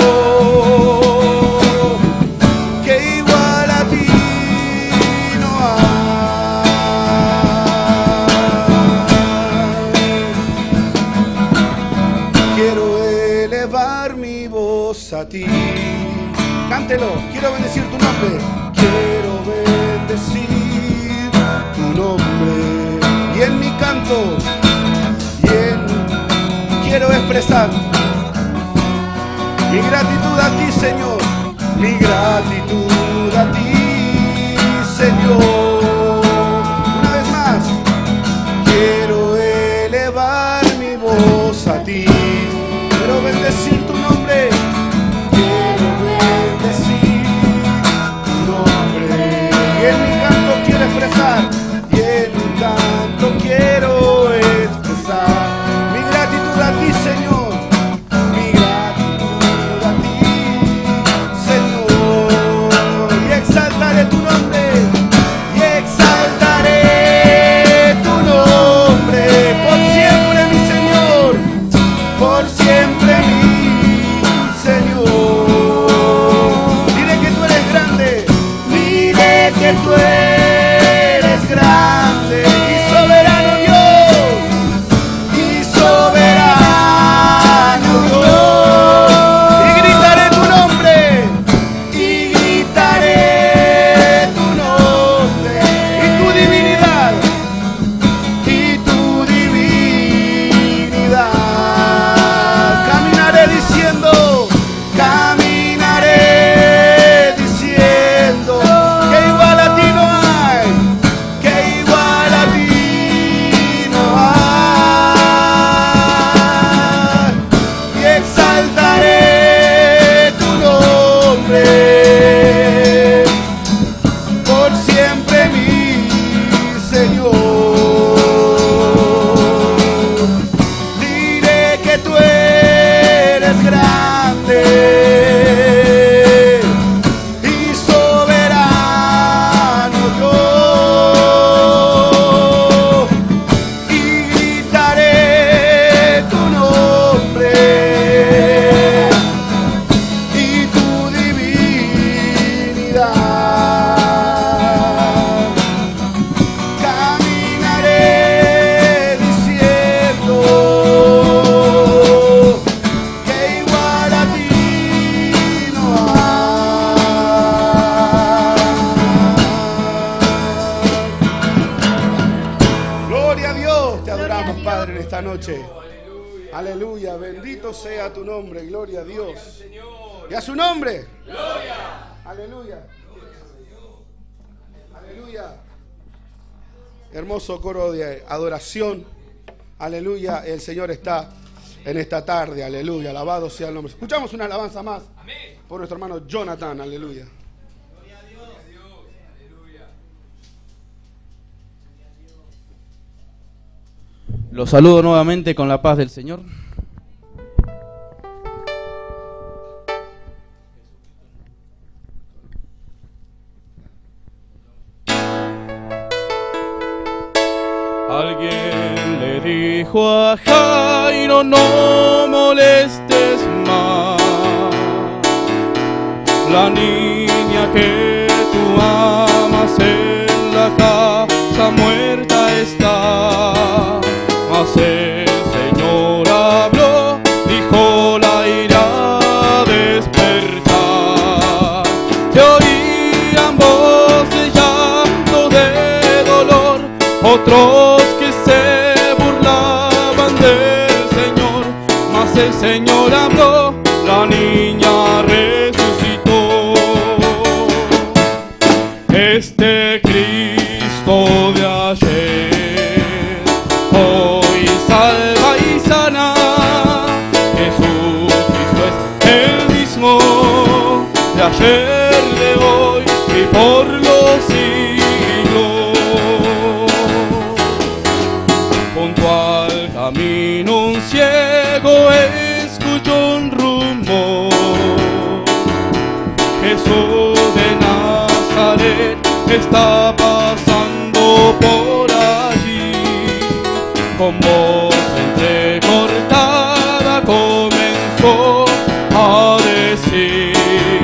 que igual a ti no hay. Quiero elevar mi voz a ti. Cántelo. Quiero bendecir tu nombre. Quiero bendecir tu nombre. Y en mi canto, quiero expresar mi gratitud a ti, Señor. Mi gratitud a ti, Señor. Una vez más, quiero elevar mi voz a ti. Quiero bendecir tu nombre. Quiero bendecir tu nombre. Y en mi canto quiero expresar. Y en mi canto quiero expresar mi gratitud a ti, Señor. Mi gratitud a ti, Señor. Y exaltaré tu nombre. Y exaltaré tu nombre por siempre, mi Señor. Por siempre, mi Señor. Diré que tú eres grande. Diré que tú eres grande. esta noche. Aleluya, bendito sea tu nombre, gloria a Dios. Y a su nombre. Aleluya. Aleluya. Hermoso coro de adoración. Aleluya, el Señor está en esta tarde. Aleluya, alabado sea el nombre. Escuchamos una alabanza más por nuestro hermano Jonathan. Aleluya. Los saludo nuevamente con la paz del Señor. Alguien le dijo a Jairo, no molestes más. La niña que tú amas en la casa muerta está. Mas el Señor habló, dijo, la irá a despertar. Se oían voces llanto de dolor, otros que se burlaban del Señor. Mas el Señor habló, la niña resucitó. Este Cristo de ayer, hoy salva y sana. Jesucristo es el mismo de ayer, de hoy y por los siglos. Junto al camino un ciego escuchó un rumor. Jesús de Nazaret está pasando por allí. Con voz entrecortada comenzó a decir: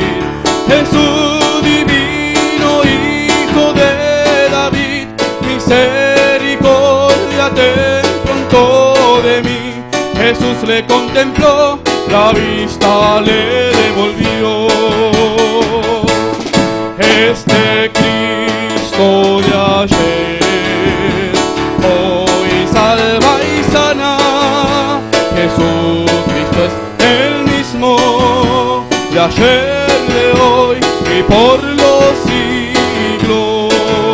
Jesús divino, Hijo de David, misericordia ten pronto de mí. Jesús le contempló, la vista le devolvió. Este Cristo de ayer, hoy salva y sana. Jesucristo es el mismo de ayer, de hoy y por los siglos.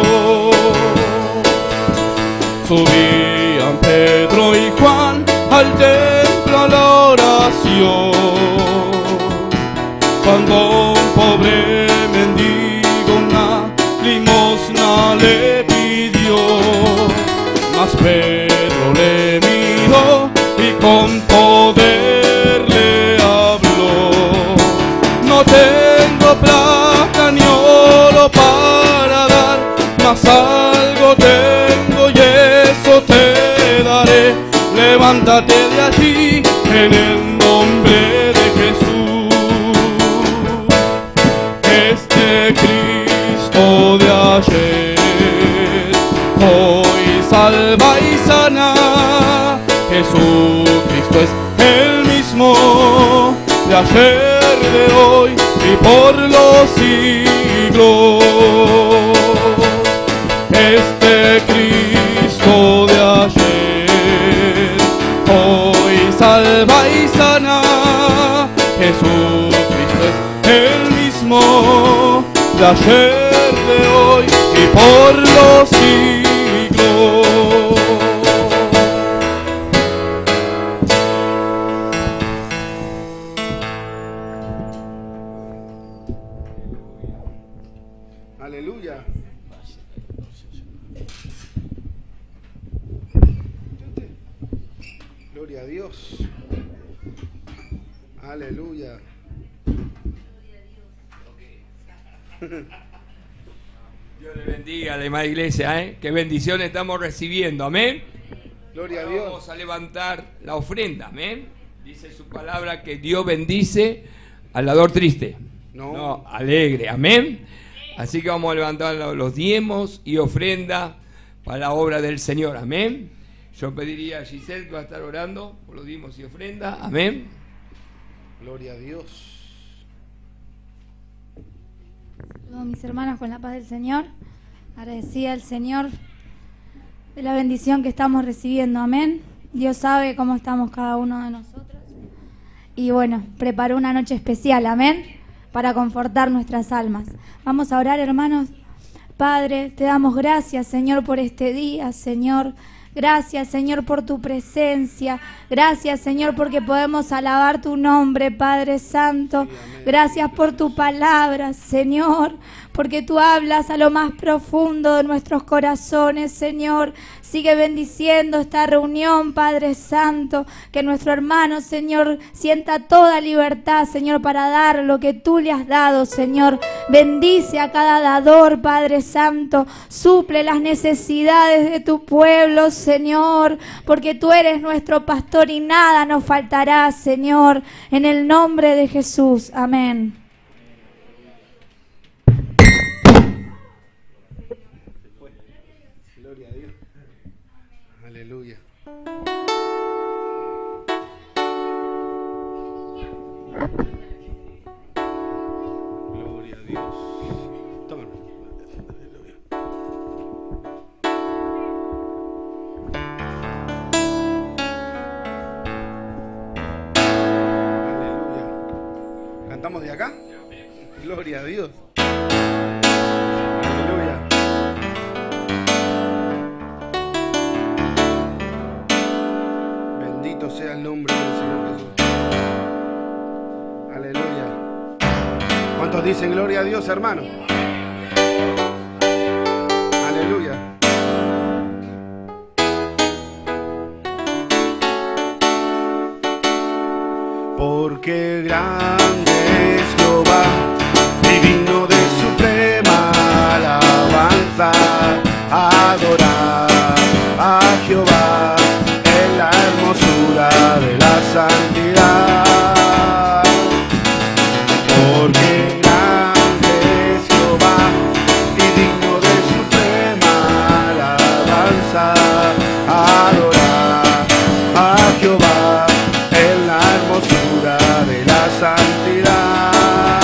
Subían Pedro y Juan al templo a la oración, cuando un pobre mendigo una limosna le pidió. Mas Pedro le miró y con poder le habló: no tengo plata ni oro para dar, mas algo tengo y eso te daré. Levántate de allí en el nombre de Jesús. Este Cristo de ayer, hoy salva y sana. Jesucristo es el mismo de ayer, de hoy y por los siglos. Este Cristo de ayer, hoy salva y sana. Jesucristo es el mismo de ayer, de hoy y por los siglos. Aleluya. Gloria a Dios. Aleluya. Dios le bendiga a la amada iglesia, ¿eh? Qué bendiciones estamos recibiendo, amén. Gloria a Ahora Dios. vamos a levantar la ofrenda, amén. Dice su palabra que Dios bendice al dador triste, no alegre, amén. Así que vamos a levantar los diezmos y ofrenda para la obra del Señor, amén. Yo pediría a Giselle que va a estar orando por los diezmos y ofrenda, amén. Gloria a Dios. Saludo, mis hermanas, con la paz del Señor. Agradecida al Señor de la bendición que estamos recibiendo, amén. Dios sabe cómo estamos cada uno de nosotros. Y bueno, preparó una noche especial, amén, para confortar nuestras almas. Vamos a orar, hermanos. Padre, te damos gracias, Señor, por este día, Señor. Gracias, Señor, por tu presencia. Gracias, Señor, porque podemos alabar tu nombre, Padre Santo. Gracias por tu palabra, Señor, porque tú hablas a lo más profundo de nuestros corazones, Señor. Sigue bendiciendo esta reunión, Padre Santo, que nuestro hermano, Señor, sienta toda libertad, Señor, para dar lo que tú le has dado, Señor. Bendice a cada dador, Padre Santo. Suple las necesidades de tu pueblo, Señor, porque tú eres nuestro pastor y nada nos faltará, Señor. En el nombre de Jesús. Amén. Gloria a Dios. Aleluya. Gloria a Dios. Toma. Aleluya. Aleluya. ¿Cantamos de acá? Gloria a Dios. Aleluya. Bendito sea el nombre del Señor Jesús. Aleluya. ¿Cuántos dicen gloria a Dios, hermano? Aleluya. Porque grande es Jehová y digno de suprema alabanza. Adorar a Jehová en la hermosura de la santidad. Porque grande es Jehová y digno de suprema alabanza. Adorar a Jehová en la hermosura de la santidad.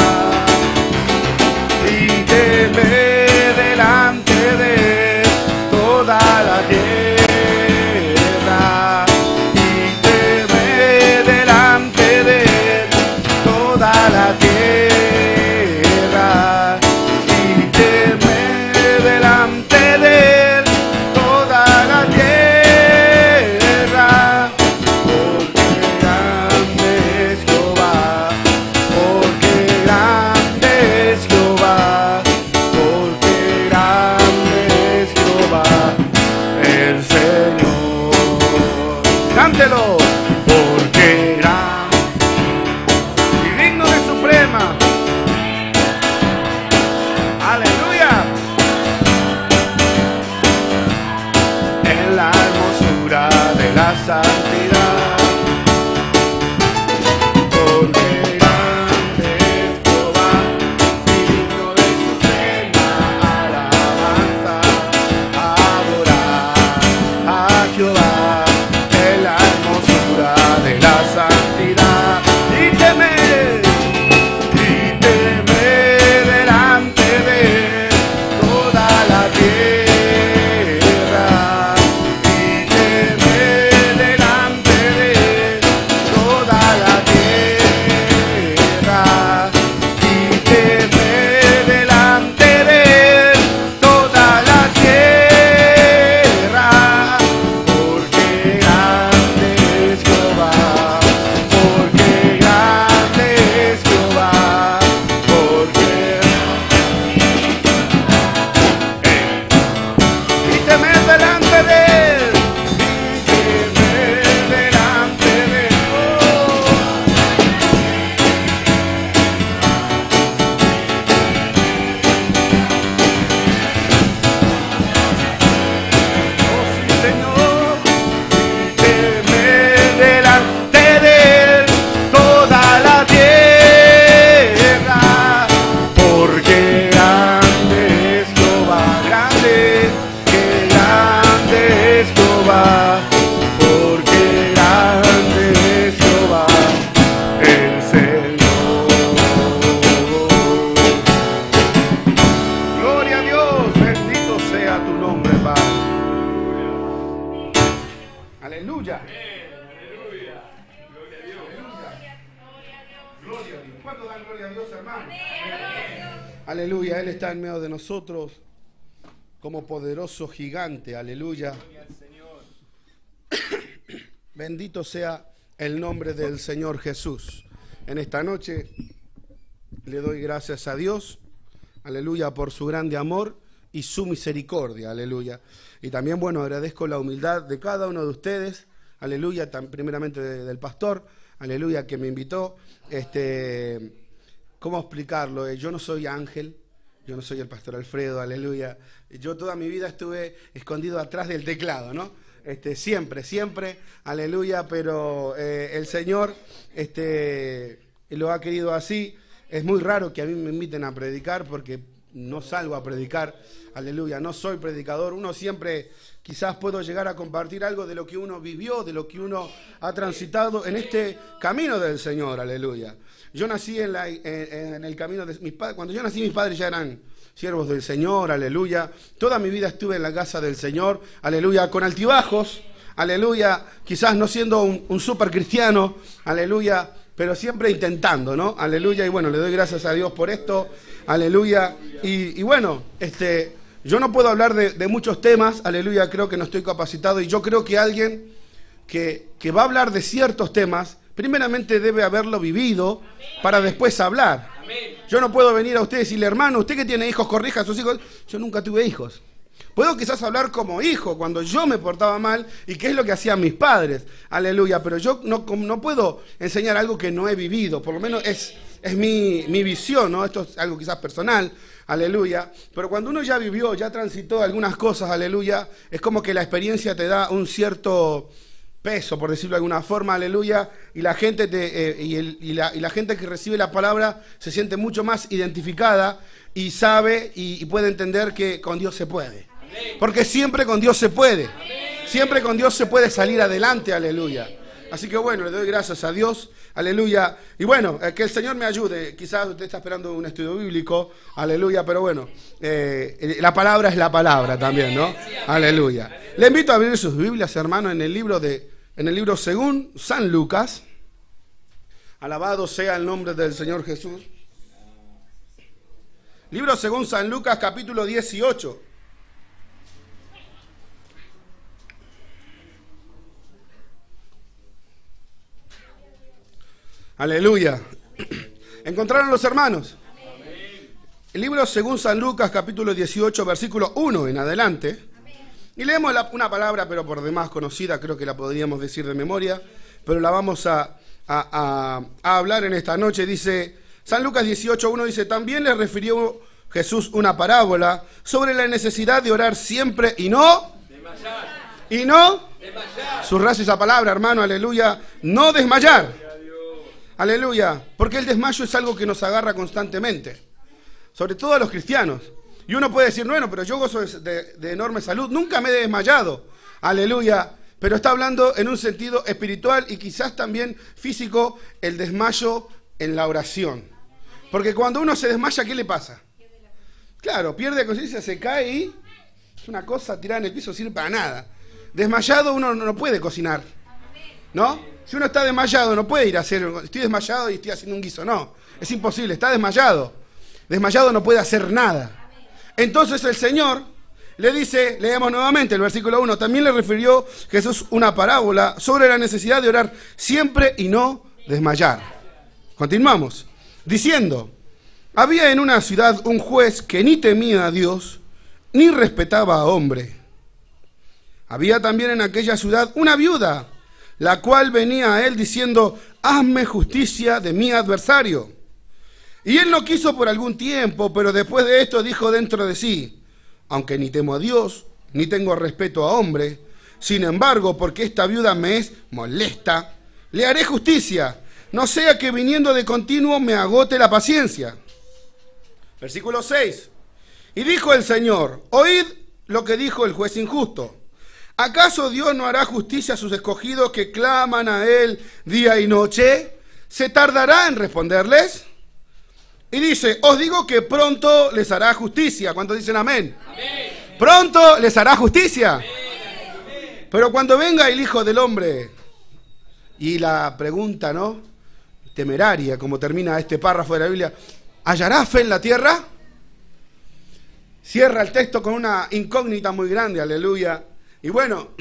Y teme delante de toda la tierra. Y teme delante de toda la tierra. Y teme delante de toda la tierra. Porque grande es Jehová. Porque grande es Jehová. Porque grande es Jehová el Señor. Cántelo. Porque grande y digno de suprema. Aleluya. En la hermosura de la santidad. Porque grande es Jehová y digno de suprema alabanza. Adorar a Jehová en la hermosura de la santidad. Y temer delante de toda la tierra. Y temer delante Aleluya. Gloria a Dios. Gloria a Dios. ¿Cuánto dan gloria a Dios, hermano? Aleluya. Él está en medio de nosotros como poderoso gigante. Aleluya. Bendito sea el nombre del Señor Jesús. En esta noche le doy gracias a Dios, aleluya, por su grande amor y su misericordia, aleluya. Y también, bueno, agradezco la humildad de cada uno de ustedes, aleluya, primeramente del pastor, aleluya, que me invitó. ¿Cómo explicarlo? Yo no soy ángel, yo no soy el pastor Alfredo, aleluya. Yo toda mi vida estuve escondido atrás del teclado, ¿no? Siempre, aleluya, pero el Señor lo ha querido así. Es muy raro que a mí me inviten a predicar porque no salgo a predicar, aleluya, no soy predicador. Uno siempre quizás puedo llegar a compartir algo de lo que uno vivió, de lo que uno ha transitado en este camino del Señor, aleluya. Yo nací en el camino de mis padres. Cuando yo nací, mis padres ya eran siervos del Señor, aleluya. Toda mi vida estuve en la casa del Señor, aleluya, con altibajos, aleluya, quizás no siendo un súper cristiano, aleluya, pero siempre intentando, ¿no? Aleluya, y bueno, le doy gracias a Dios por esto, aleluya. Y bueno, yo no puedo hablar de muchos temas, aleluya, creo que no estoy capacitado, y yo creo que alguien que va a hablar de ciertos temas, primeramente debe haberlo vivido para después hablar. Yo no puedo venir a usted y decirle, hermano, usted que tiene hijos, corrija a sus hijos. Yo nunca tuve hijos. Puedo quizás hablar como hijo, cuando yo me portaba mal, y qué es lo que hacían mis padres, aleluya, pero yo no puedo enseñar algo que no he vivido, por lo menos es mi visión, ¿no? Esto es algo quizás personal, aleluya, pero cuando uno ya vivió, ya transitó algunas cosas, aleluya, es como que la experiencia te da un cierto peso, por decirlo de alguna forma, aleluya, y la gente la gente que recibe la palabra se siente mucho más identificada y sabe y puede entender que con Dios se puede. Porque siempre con Dios se puede. Siempre con Dios se puede salir adelante, aleluya. Así que bueno, le doy gracias a Dios, aleluya. Y bueno, que el Señor me ayude. Quizás usted está esperando un estudio bíblico, aleluya, pero bueno, la palabra es la palabra también, ¿no? Aleluya. Le invito a abrir sus Biblias, hermano, en el libro según San Lucas. Alabado sea el nombre del Señor Jesús. Libro según San Lucas, capítulo 18. Aleluya. ¿Encontraron los hermanos? El libro según San Lucas, capítulo 18, versículo 1 en adelante. Y leemos una palabra, pero por demás conocida, creo que la podríamos decir de memoria, pero la vamos a hablar en esta noche. Dice, San Lucas 18:1 dice, también le refirió Jesús una parábola sobre la necesidad de orar siempre y no desmayar. Y no desmayar. Subraya esa palabra, hermano, aleluya, no desmayar. Aleluya, porque el desmayo es algo que nos agarra constantemente, sobre todo a los cristianos. Y uno puede decir, bueno, pero yo gozo de enorme salud, nunca me he desmayado, aleluya, pero está hablando en un sentido espiritual y quizás también físico, el desmayo en la oración. Porque cuando uno se desmaya, ¿qué le pasa? Claro, pierde conciencia, se cae y es una cosa tirada en el piso, sirve para nada. Desmayado uno no puede cocinar, ¿no? Si uno está desmayado, no puede ir a hacer, estoy desmayado y estoy haciendo un guiso, no, es imposible, está desmayado. Desmayado no puede hacer nada. Entonces el Señor le dice, leemos nuevamente el versículo 1, también le refirió Jesús una parábola sobre la necesidad de orar siempre y no desmayar. Continuamos, diciendo, había en una ciudad un juez que ni temía a Dios, ni respetaba a hombre. Había también en aquella ciudad una viuda, la cual venía a él diciendo, hazme justicia de mi adversario. Y él no quiso por algún tiempo, pero después de esto dijo dentro de sí, aunque ni temo a Dios, ni tengo respeto a hombre, sin embargo, porque esta viuda me es molesta, le haré justicia, no sea que viniendo de continuo me agote la paciencia. Versículo 6. Y dijo el Señor, oíd lo que dijo el juez injusto. ¿Acaso Dios no hará justicia a sus escogidos que claman a Él día y noche? ¿Se tardará en responderles? Y dice, os digo que pronto les hará justicia. ¿Cuántos dicen amén? Amén. Pronto les hará justicia. Amén. Pero cuando venga el Hijo del Hombre, y la pregunta, ¿no?, temeraria, como termina este párrafo de la Biblia, ¿hallará fe en la tierra? Cierra el texto con una incógnita muy grande, aleluya. Y bueno,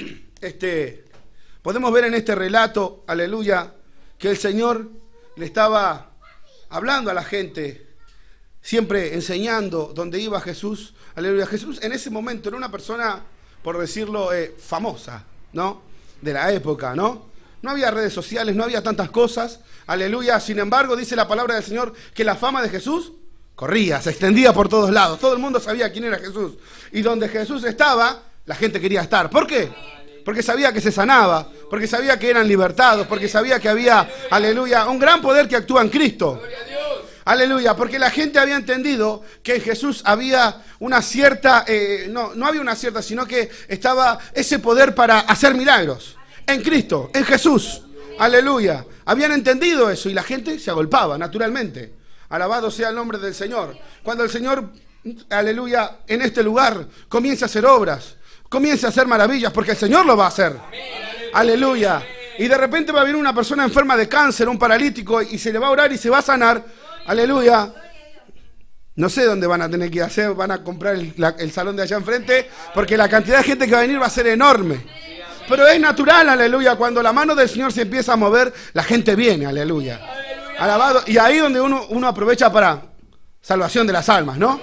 podemos ver en este relato, aleluya, que el Señor le estaba hablando a la gente, siempre enseñando donde iba Jesús, aleluya. Jesús en ese momento era una persona, por decirlo, famosa, ¿no?, de la época, ¿no? No había redes sociales, no había tantas cosas, aleluya. Sin embargo, dice la palabra del Señor que la fama de Jesús corría, se extendía por todos lados. Todo el mundo sabía quién era Jesús. Y donde Jesús estaba, la gente quería estar. ¿Por qué? Porque sabía que se sanaba, porque sabía que eran libertados, porque sabía que había, aleluya, un gran poder que actúa en Cristo. Aleluya, porque la gente había entendido que en Jesús había una cierta, no había una cierta, sino que estaba ese poder para hacer milagros. En Cristo, en Jesús, aleluya. Habían entendido eso y la gente se agolpaba naturalmente. Alabado sea el nombre del Señor. Cuando el Señor, aleluya, en este lugar comience a hacer obras, comience a hacer maravillas, porque el Señor lo va a hacer. Aleluya. Y de repente va a venir una persona enferma de cáncer, un paralítico, y se le va a orar y se va a sanar. Aleluya. No sé dónde van a tener que hacer, van a comprar el salón de allá enfrente, porque la cantidad de gente que va a venir va a ser enorme. Pero es natural, aleluya, cuando la mano del Señor se empieza a mover, la gente viene, aleluya. Alabado. Y ahí donde uno aprovecha para salvación de las almas, ¿no?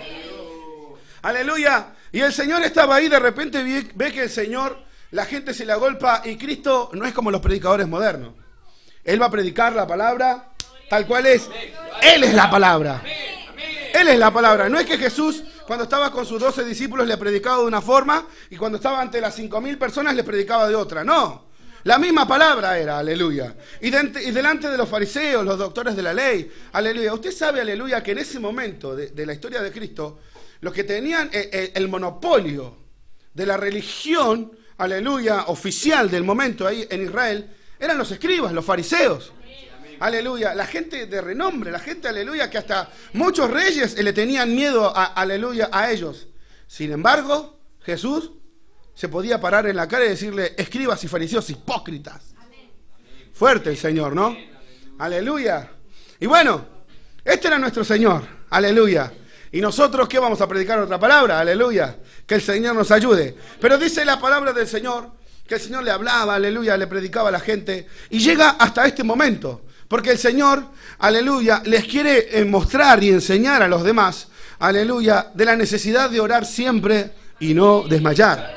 Aleluya. Y el Señor estaba ahí, de repente ve que el Señor, la gente se le agolpa y Cristo no es como los predicadores modernos. Él va a predicar la palabra tal cual es. Él es la palabra. Él es la palabra. No es que Jesús, cuando estaba con sus 12 discípulos, le predicaba de una forma y cuando estaba ante las 5.000 personas le predicaba de otra. No. La misma palabra era, aleluya. Y delante de los fariseos, los doctores de la ley, aleluya. Usted sabe, aleluya, que en ese momento de la historia de Cristo, los que tenían el monopolio de la religión, aleluya, oficial del momento ahí en Israel, eran los escribas, los fariseos. Aleluya, la gente de renombre, la gente, aleluya, que hasta muchos reyes le tenían miedo, aleluya, a ellos. Sin embargo, Jesús se podía parar en la cara y decirle, escribas y fariseos hipócritas. Fuerte el Señor, ¿no? Aleluya. Y bueno, este era nuestro Señor, aleluya. Y nosotros, ¿qué vamos a predicar otra palabra? Aleluya. Que el Señor nos ayude. Pero dice la palabra del Señor, que el Señor le hablaba, aleluya, le predicaba a la gente. Y llega hasta este momento. Porque el Señor, aleluya, les quiere mostrar y enseñar a los demás, aleluya, de la necesidad de orar siempre y no desmayar.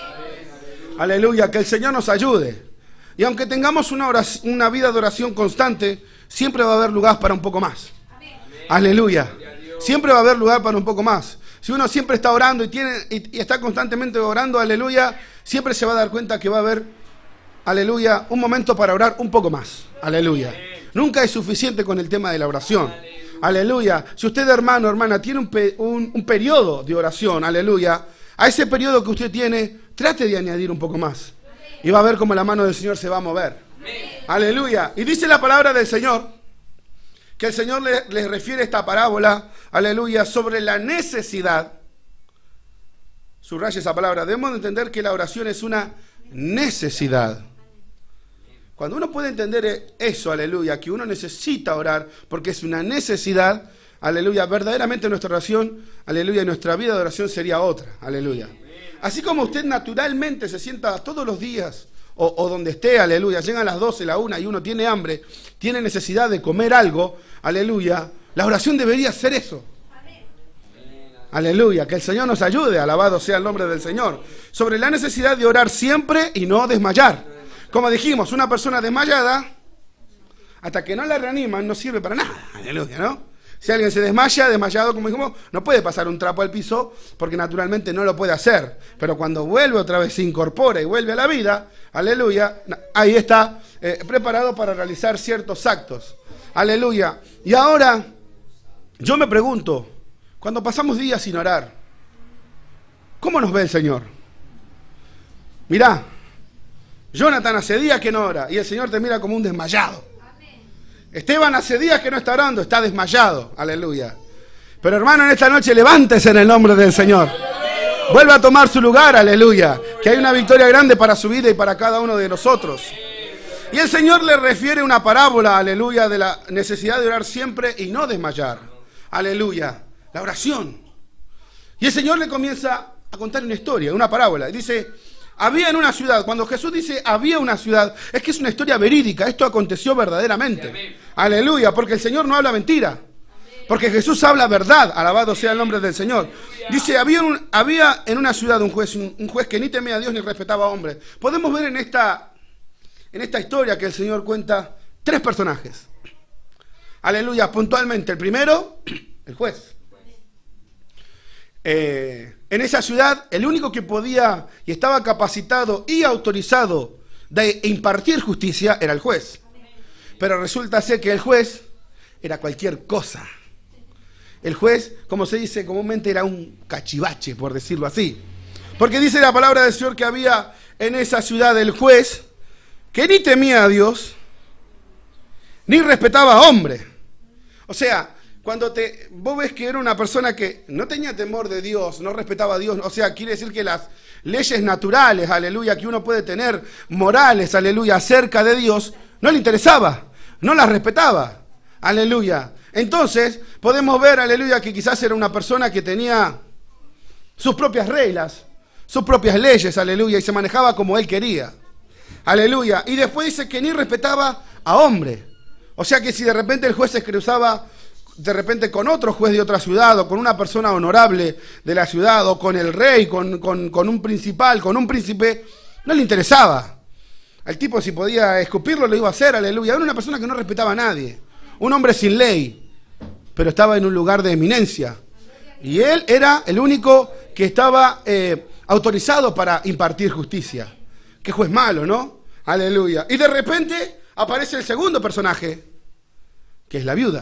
Aleluya, que el Señor nos ayude. Y aunque tengamos una vida de oración constante, siempre va a haber lugar para un poco más. Aleluya. Siempre va a haber lugar para un poco más. Si uno siempre está orando y está constantemente orando, aleluya, siempre se va a dar cuenta que va a haber, aleluya, un momento para orar un poco más. Aleluya. Nunca es suficiente con el tema de la oración. Aleluya. Si usted, hermano, hermana, tiene un periodo de oración, aleluya, a ese periodo que usted tiene, trate de añadir un poco más. Y va a ver cómo la mano del Señor se va a mover. Aleluya. Y dice la palabra del Señor, que el Señor les refiere esta parábola, aleluya, sobre la necesidad. Subraya esa palabra. Debemos entender que la oración es una necesidad. Cuando uno puede entender eso, aleluya, que uno necesita orar porque es una necesidad, aleluya, verdaderamente nuestra oración, aleluya, nuestra vida de oración sería otra, aleluya. Así como usted naturalmente se sienta todos los días o donde esté, aleluya, llegan las 12, la 1 y uno tiene hambre, tiene necesidad de comer algo, aleluya, la oración debería ser eso. Aleluya, que el Señor nos ayude, alabado sea el nombre del Señor, sobre la necesidad de orar siempre y no desmayar. Como dijimos, una persona desmayada, hasta que no la reaniman, no sirve para nada. Aleluya, ¿no? Si alguien se desmaya, desmayado, como dijimos, no puede pasar un trapo al piso, porque naturalmente no lo puede hacer. Pero cuando vuelve otra vez, se incorpora y vuelve a la vida, aleluya, ahí está preparado para realizar ciertos actos. Aleluya. Y ahora, yo me pregunto, cuando pasamos días sin orar, ¿cómo nos ve el Señor? Mirá, Jonathan hace días que no ora y el Señor te mira como un desmayado. Esteban hace días que no está orando, está desmayado. Aleluya. Pero hermano, en esta noche levántese en el nombre del Señor. vuelva a tomar su lugar, aleluya. Que hay una victoria grande para su vida y para cada uno de nosotros. Y el Señor le refiere una parábola, aleluya, de la necesidad de orar siempre y no desmayar. Aleluya, la oración. Y el Señor le comienza a contar una historia, una parábola. Y dice, había en una ciudad, cuando Jesús dice había una ciudad, es que es una historia verídica, esto aconteció verdaderamente. Aleluya, porque el Señor no habla mentira. Porque Jesús habla verdad, alabado sea el nombre del Señor. Dice, había en una ciudad un juez que ni temía a Dios ni respetaba a hombres. Podemos ver en esta historia que el Señor cuenta 3 personajes. Aleluya, puntualmente. El primero, el juez. En esa ciudad, el único que podía y estaba capacitado y autorizado de impartir justicia era el juez. Pero resulta ser que el juez era cualquier cosa. El juez, como se dice comúnmente, era un cachivache, por decirlo así. Porque dice la palabra del Señor que había en esa ciudad el juez que ni temía a Dios, ni respetaba a hombre. O sea, cuando vos ves que era una persona que no tenía temor de Dios, no respetaba a Dios, o sea, quiere decir que las leyes naturales, aleluya, que uno puede tener, morales, aleluya, acerca de Dios, no le interesaba, no las respetaba, aleluya. Entonces, podemos ver, aleluya, que quizás era una persona que tenía sus propias reglas, sus propias leyes, aleluya, y se manejaba como él quería, aleluya. Y después dice que ni respetaba a hombre. O sea que si de repente el juez se cruzaba de repente con otro juez de otra ciudad, o con una persona honorable de la ciudad, o con el rey, con un principal, con un príncipe, no le interesaba. El tipo, si podía escupirlo, lo iba a hacer, aleluya. Era una persona que no respetaba a nadie, un hombre sin ley, pero estaba en un lugar de eminencia. Y él era el único que estaba autorizado para impartir justicia. Qué juez malo, ¿no? Aleluya. Y de repente aparece el segundo personaje, que es la viuda.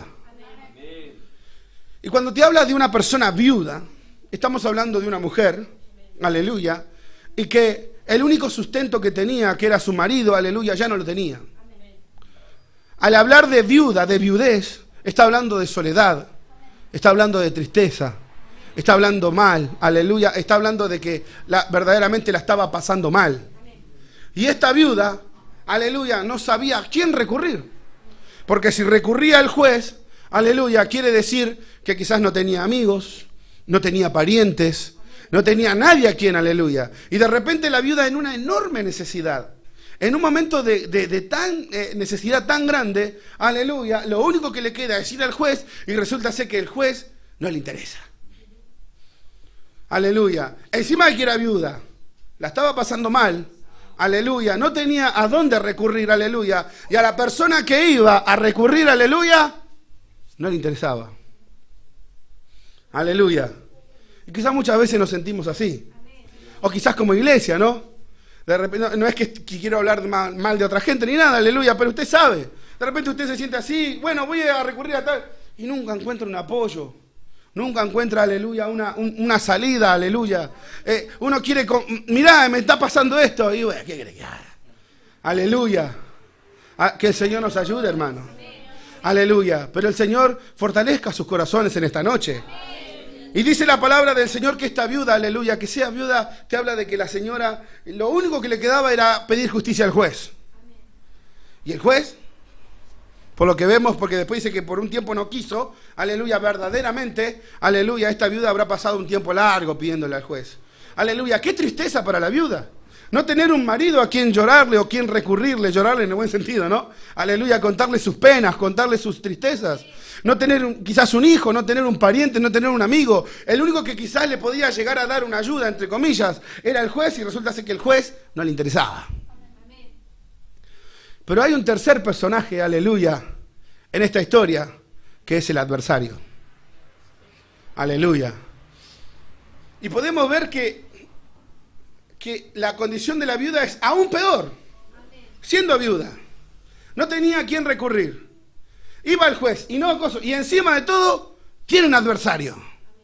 Y cuando te habla de una persona viuda, estamos hablando de una mujer, aleluya, y que el único sustento que tenía, que era su marido, aleluya, ya no lo tenía. Al hablar de viuda, de viudez, está hablando de soledad, está hablando de tristeza, está hablando mal, aleluya, está hablando de que verdaderamente la estaba pasando mal. Y esta viuda, aleluya, no sabía a quién recurrir, porque si recurría al juez, aleluya, quiere decir que quizás no tenía amigos, no tenía parientes, no tenía nadie a quien, aleluya. Y de repente la viuda en una enorme necesidad, en un momento de necesidad tan grande, aleluya, lo único que le queda es ir al juez y resulta ser que el juez no le interesa. Aleluya. Encima de que era viuda, la estaba pasando mal, aleluya, no tenía a dónde recurrir, aleluya. Y a la persona que iba a recurrir, aleluya, no le interesaba. Aleluya. Y quizás muchas veces nos sentimos así. O quizás como iglesia, ¿no? De repente, no es que quiero hablar mal de otra gente ni nada, aleluya, pero usted sabe. De repente usted se siente así, bueno, voy a recurrir a tal, y nunca encuentra un apoyo. Nunca encuentra, aleluya, una salida, aleluya. Uno quiere, mirá, me está pasando esto. Y bueno, ¿qué crees que haga? Aleluya. Que el Señor nos ayude, hermano. Aleluya. Pero el Señor fortalezca sus corazones en esta noche. Y dice la palabra del Señor que esta viuda, aleluya, que sea viuda, te habla de que la señora, lo único que le quedaba era pedir justicia al juez. Y el juez, por lo que vemos, porque después dice que por un tiempo no quiso, aleluya, verdaderamente, aleluya, esta viuda habrá pasado un tiempo largo pidiéndole al juez. Aleluya, qué tristeza para la viuda. No tener un marido a quien llorarle o quien recurrirle, llorarle en el buen sentido, ¿no? Aleluya, contarle sus penas, contarle sus tristezas. No tener quizás un hijo, no tener un pariente, no tener un amigo. El único que quizás le podía llegar a dar una ayuda, entre comillas, era el juez, y resulta ser que el juez no le interesaba. Pero hay un tercer personaje, aleluya, en esta historia, que es el adversario. Aleluya. Y podemos ver que la condición de la viuda es aún peor. Siendo viuda, no tenía a quién recurrir. Iba al juez y encima de todo tiene un adversario.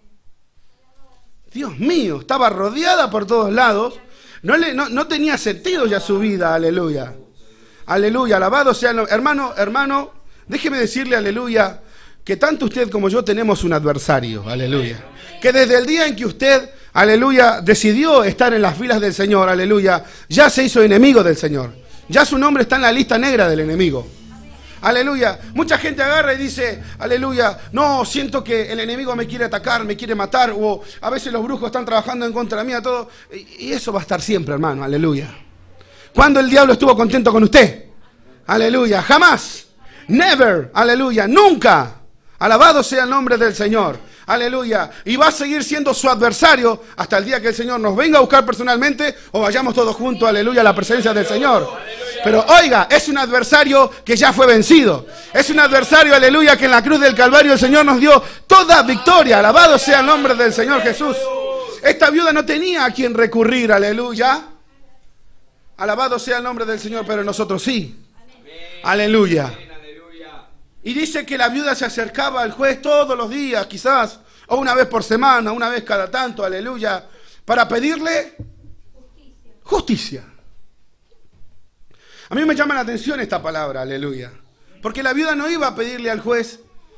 Dios mío, estaba rodeada por todos lados. No tenía sentido ya su vida, aleluya. Aleluya, alabado sea el nombre. Hermano, déjeme decirle, aleluya, que tanto usted como yo tenemos un adversario, aleluya. Que desde el día en que usted, aleluya, decidió estar en las filas del Señor, aleluya, ya se hizo enemigo del Señor. Ya su nombre está en la lista negra del enemigo. Aleluya. Mucha gente agarra y dice, aleluya, no, siento que el enemigo me quiere atacar, me quiere matar, o a veces los brujos están trabajando en contra mía, todo. Y eso va a estar siempre, hermano, aleluya. ¿Cuándo el diablo estuvo contento con usted? Aleluya, jamás. Never, aleluya, nunca. Alabado sea el nombre del Señor. Aleluya. Y va a seguir siendo su adversario hasta el día que el Señor nos venga a buscar personalmente o vayamos todos juntos, aleluya, a la presencia del Señor. Pero oiga, es un adversario que ya fue vencido. Es un adversario, aleluya, que en la cruz del Calvario el Señor nos dio toda victoria. Alabado sea el nombre del Señor Jesús. Esta viuda no tenía a quien recurrir, aleluya. Alabado sea el nombre del Señor, pero nosotros sí. Aleluya. Y dice que la viuda se acercaba al juez todos los días, quizás, o una vez por semana, una vez cada tanto, aleluya, para pedirle justicia. A mí me llama la atención esta palabra, aleluya. Porque la viuda no iba a pedirle al juez,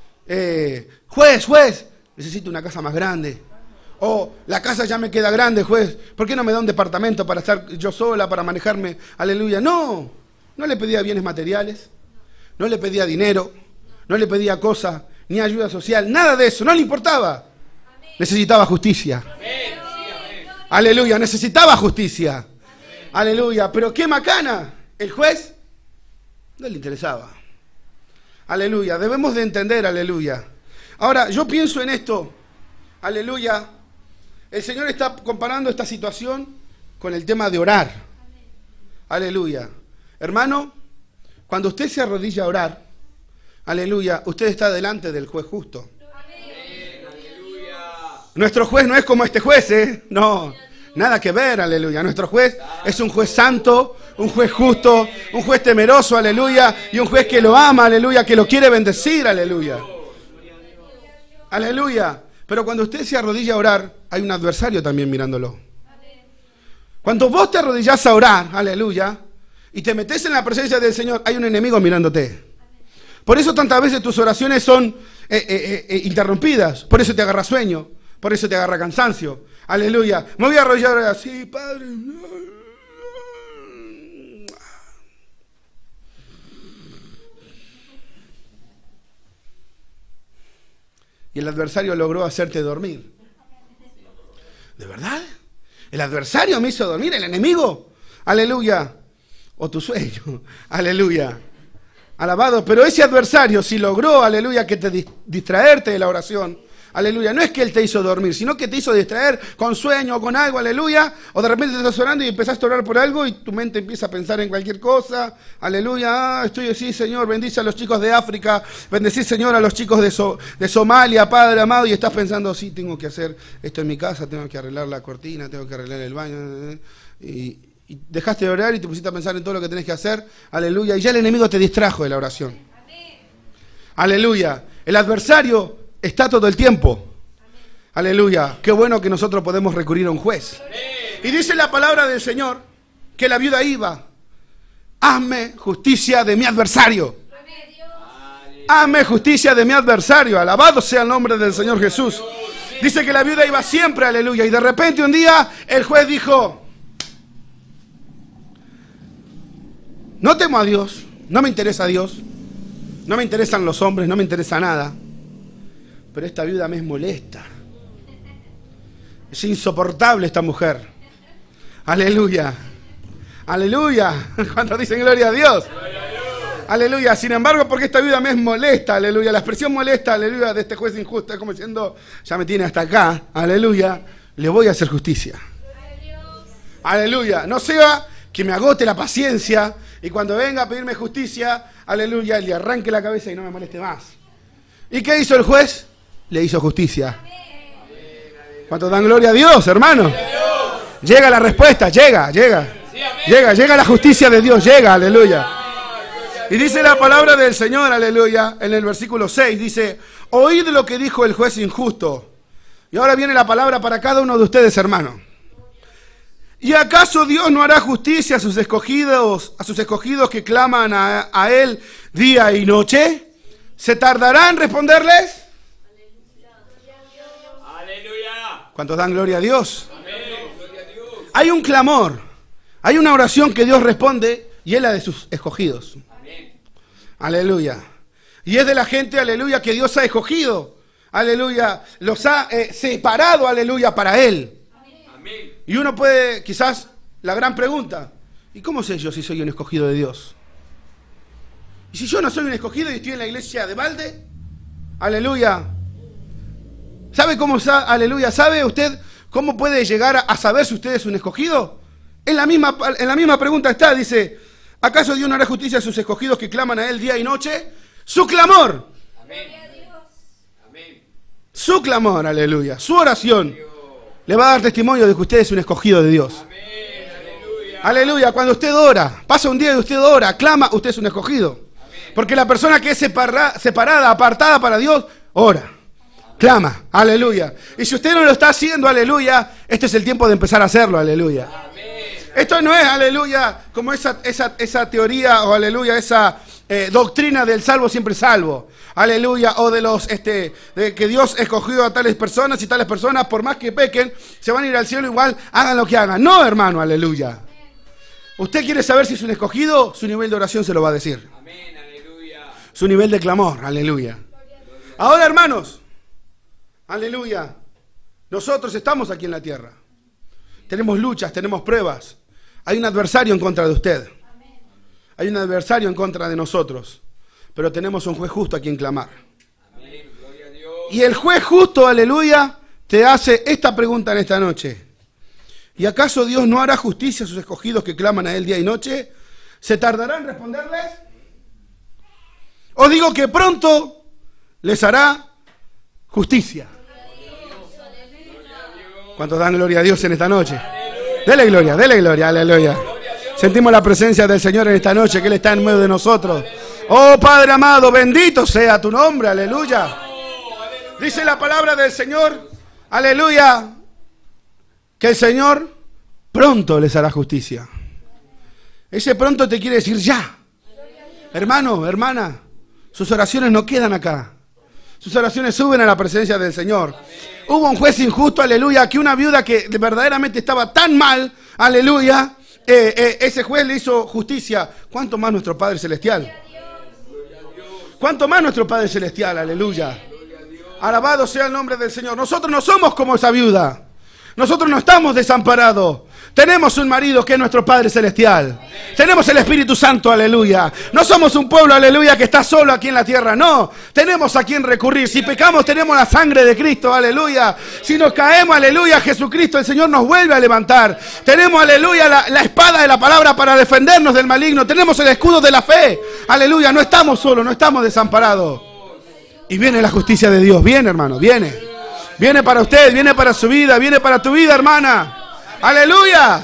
juez, necesito una casa más grande. O la casa ya me queda grande, juez, ¿por qué no me da un departamento para estar yo sola, para manejarme? Aleluya. No le pedía bienes materiales, no le pedía dinero, no le pedía cosas, ni ayuda social, nada de eso, no le importaba. Necesitaba justicia. Aleluya, necesitaba justicia. Aleluya, pero qué macana. El juez no le interesaba. Aleluya, debemos de entender, aleluya. Ahora, yo pienso en esto, aleluya. El Señor está comparando esta situación con el tema de orar. Aleluya. Hermano, cuando usted se arrodilla a orar, aleluya, usted está delante del juez justo. Nuestro juez no es como este juez, no, nada que ver, aleluya. Nuestro juez es un juez santo, un juez justo, un juez temeroso, aleluya, y un juez que lo ama, aleluya, que lo quiere bendecir, aleluya. Aleluya. Pero cuando usted se arrodilla a orar, hay un adversario también mirándolo. Cuando vos te arrodillás a orar, aleluya, y te metes en la presencia del Señor, hay un enemigo mirándote. Por eso tantas veces tus oraciones son interrumpidas. Por eso te agarra sueño. Por eso te agarra cansancio. Aleluya. Me voy a arrodillar así, Padre. Y el adversario logró hacerte dormir. ¿De verdad? ¿El adversario me hizo dormir? ¿El enemigo? Aleluya. O tu sueño. Aleluya. Alabado. Pero ese adversario, si logró, aleluya, que te distraerte de la oración, aleluya, no es que él te hizo dormir, sino que te hizo distraer con sueño o con algo, aleluya, o de repente te estás orando y empezaste a orar por algo y tu mente empieza a pensar en cualquier cosa, aleluya, estoy así, Señor, bendice a los chicos de África, bendecí, Señor, a los chicos de Somalia, Padre amado, y estás pensando, sí, tengo que hacer esto en mi casa, tengo que arreglar la cortina, tengo que arreglar el baño, y dejaste de orar y te pusiste a pensar en todo lo que tenés que hacer, aleluya, y ya el enemigo te distrajo de la oración. Aleluya, el adversario está todo el tiempo. Aleluya, qué bueno que nosotros podemos recurrir a un juez. Y dice la palabra del Señor que la viuda iba, hazme justicia de mi adversario. Hazme justicia de mi adversario, alabado sea el nombre del Señor Jesús. Dice que la viuda iba siempre, aleluya, y de repente un día el juez dijo, no temo a Dios, no me interesa a Dios, no me interesan los hombres, no me interesa nada, pero esta viuda me es molesta, es insoportable esta mujer. Aleluya, aleluya, cuando dicen gloria a Dios, aleluya. Sin embargo, porque esta viuda me es molesta, aleluya, la expresión molesta, aleluya, de este juez injusto es como diciendo, ya me tiene hasta acá, aleluya, le voy a hacer justicia. Aleluya, no sea que me agote la paciencia y cuando venga a pedirme justicia, aleluya, le arranque la cabeza y no me moleste más. ¿Y qué hizo el juez? Le hizo justicia. ¿Cuántos dan gloria a Dios, hermano? Llega la respuesta, llega la justicia de Dios, llega, aleluya. Y dice la palabra del Señor, aleluya, en el versículo 6, dice, oíd lo que dijo el juez injusto. Y ahora viene la palabra para cada uno de ustedes, hermano. ¿Y acaso Dios no hará justicia a sus escogidos que claman a Él día y noche? ¿Se tardará en responderles? ¿Cuántos dan gloria a Dios? Hay un clamor, hay una oración que Dios responde y es la de sus escogidos. Aleluya. Y es de la gente, aleluya, que Dios ha escogido. Aleluya. Los ha separado, aleluya, para Él. Y uno puede, quizás, la gran pregunta, ¿y cómo sé yo si soy un escogido de Dios? ¿Y si yo no soy un escogido y estoy en la iglesia de balde? Aleluya. ¿Sabe cómo, aleluya, sabe usted cómo puede llegar a saber si usted es un escogido? En la misma pregunta está, dice, ¿acaso Dios no hará justicia a sus escogidos que claman a Él día y noche? Su clamor. Amén. Su clamor, aleluya. Su oración le va a dar testimonio de que usted es un escogido de Dios. Amén, aleluya. Aleluya. Cuando usted ora, pasa un día y usted ora, clama, usted es un escogido. Porque la persona que es separada, apartada para Dios, ora, clama, aleluya. Y si usted no lo está haciendo, aleluya, este es el tiempo de empezar a hacerlo, aleluya. Esto no es, aleluya, como esa teoría o aleluya, esa doctrina del salvo siempre salvo. Aleluya, o de los de que Dios escogió a tales personas y tales personas, por más que pequen, se van a ir al cielo igual, hagan lo que hagan. No, hermano, aleluya. Usted quiere saber si es un escogido, su nivel de oración se lo va a decir. Amén, aleluya. Su nivel de clamor, aleluya. Ahora, hermanos, aleluya, nosotros estamos aquí en la tierra. Tenemos luchas, tenemos pruebas. Hay un adversario en contra de usted. Hay un adversario en contra de nosotros. Pero tenemos un juez justo a quien clamar. Amén, gloria a Dios. Y el juez justo, aleluya, te hace esta pregunta en esta noche. ¿Y acaso Dios no hará justicia a sus escogidos que claman a Él día y noche? ¿Se tardará en responderles? Os digo que pronto les hará justicia. ¿Cuántos dan gloria a Dios en esta noche? Dele gloria, aleluya. Sentimos la presencia del Señor en esta noche, que Él está en medio de nosotros. Oh Padre amado, bendito sea tu nombre, aleluya. Dice la palabra del Señor, aleluya, que el Señor pronto les hará justicia. Ese pronto te quiere decir ya. Hermano, hermana, sus oraciones no quedan acá. Sus oraciones suben a la presencia del Señor. Hubo un juez injusto, aleluya, que una viuda que verdaderamente estaba tan mal, aleluya, ese juez le hizo justicia. ¿Cuánto más nuestro Padre Celestial? ¿Cuánto más nuestro Padre Celestial? Aleluya. Alabado sea el nombre del Señor. Nosotros no somos como esa viuda. Nosotros no estamos desamparados. Tenemos un marido que es nuestro Padre Celestial. Tenemos el Espíritu Santo, aleluya. No somos un pueblo, aleluya, que está solo aquí en la tierra. No, tenemos a quien recurrir. Si pecamos, tenemos la sangre de Cristo, aleluya. Si nos caemos, aleluya, Jesucristo, el Señor nos vuelve a levantar. Tenemos, aleluya, la espada de la palabra para defendernos del maligno. Tenemos el escudo de la fe, aleluya. No estamos solos, no estamos desamparados. Y viene la justicia de Dios. Viene, hermano, viene. Viene para usted, viene para su vida, viene para tu vida, hermana. Aleluya.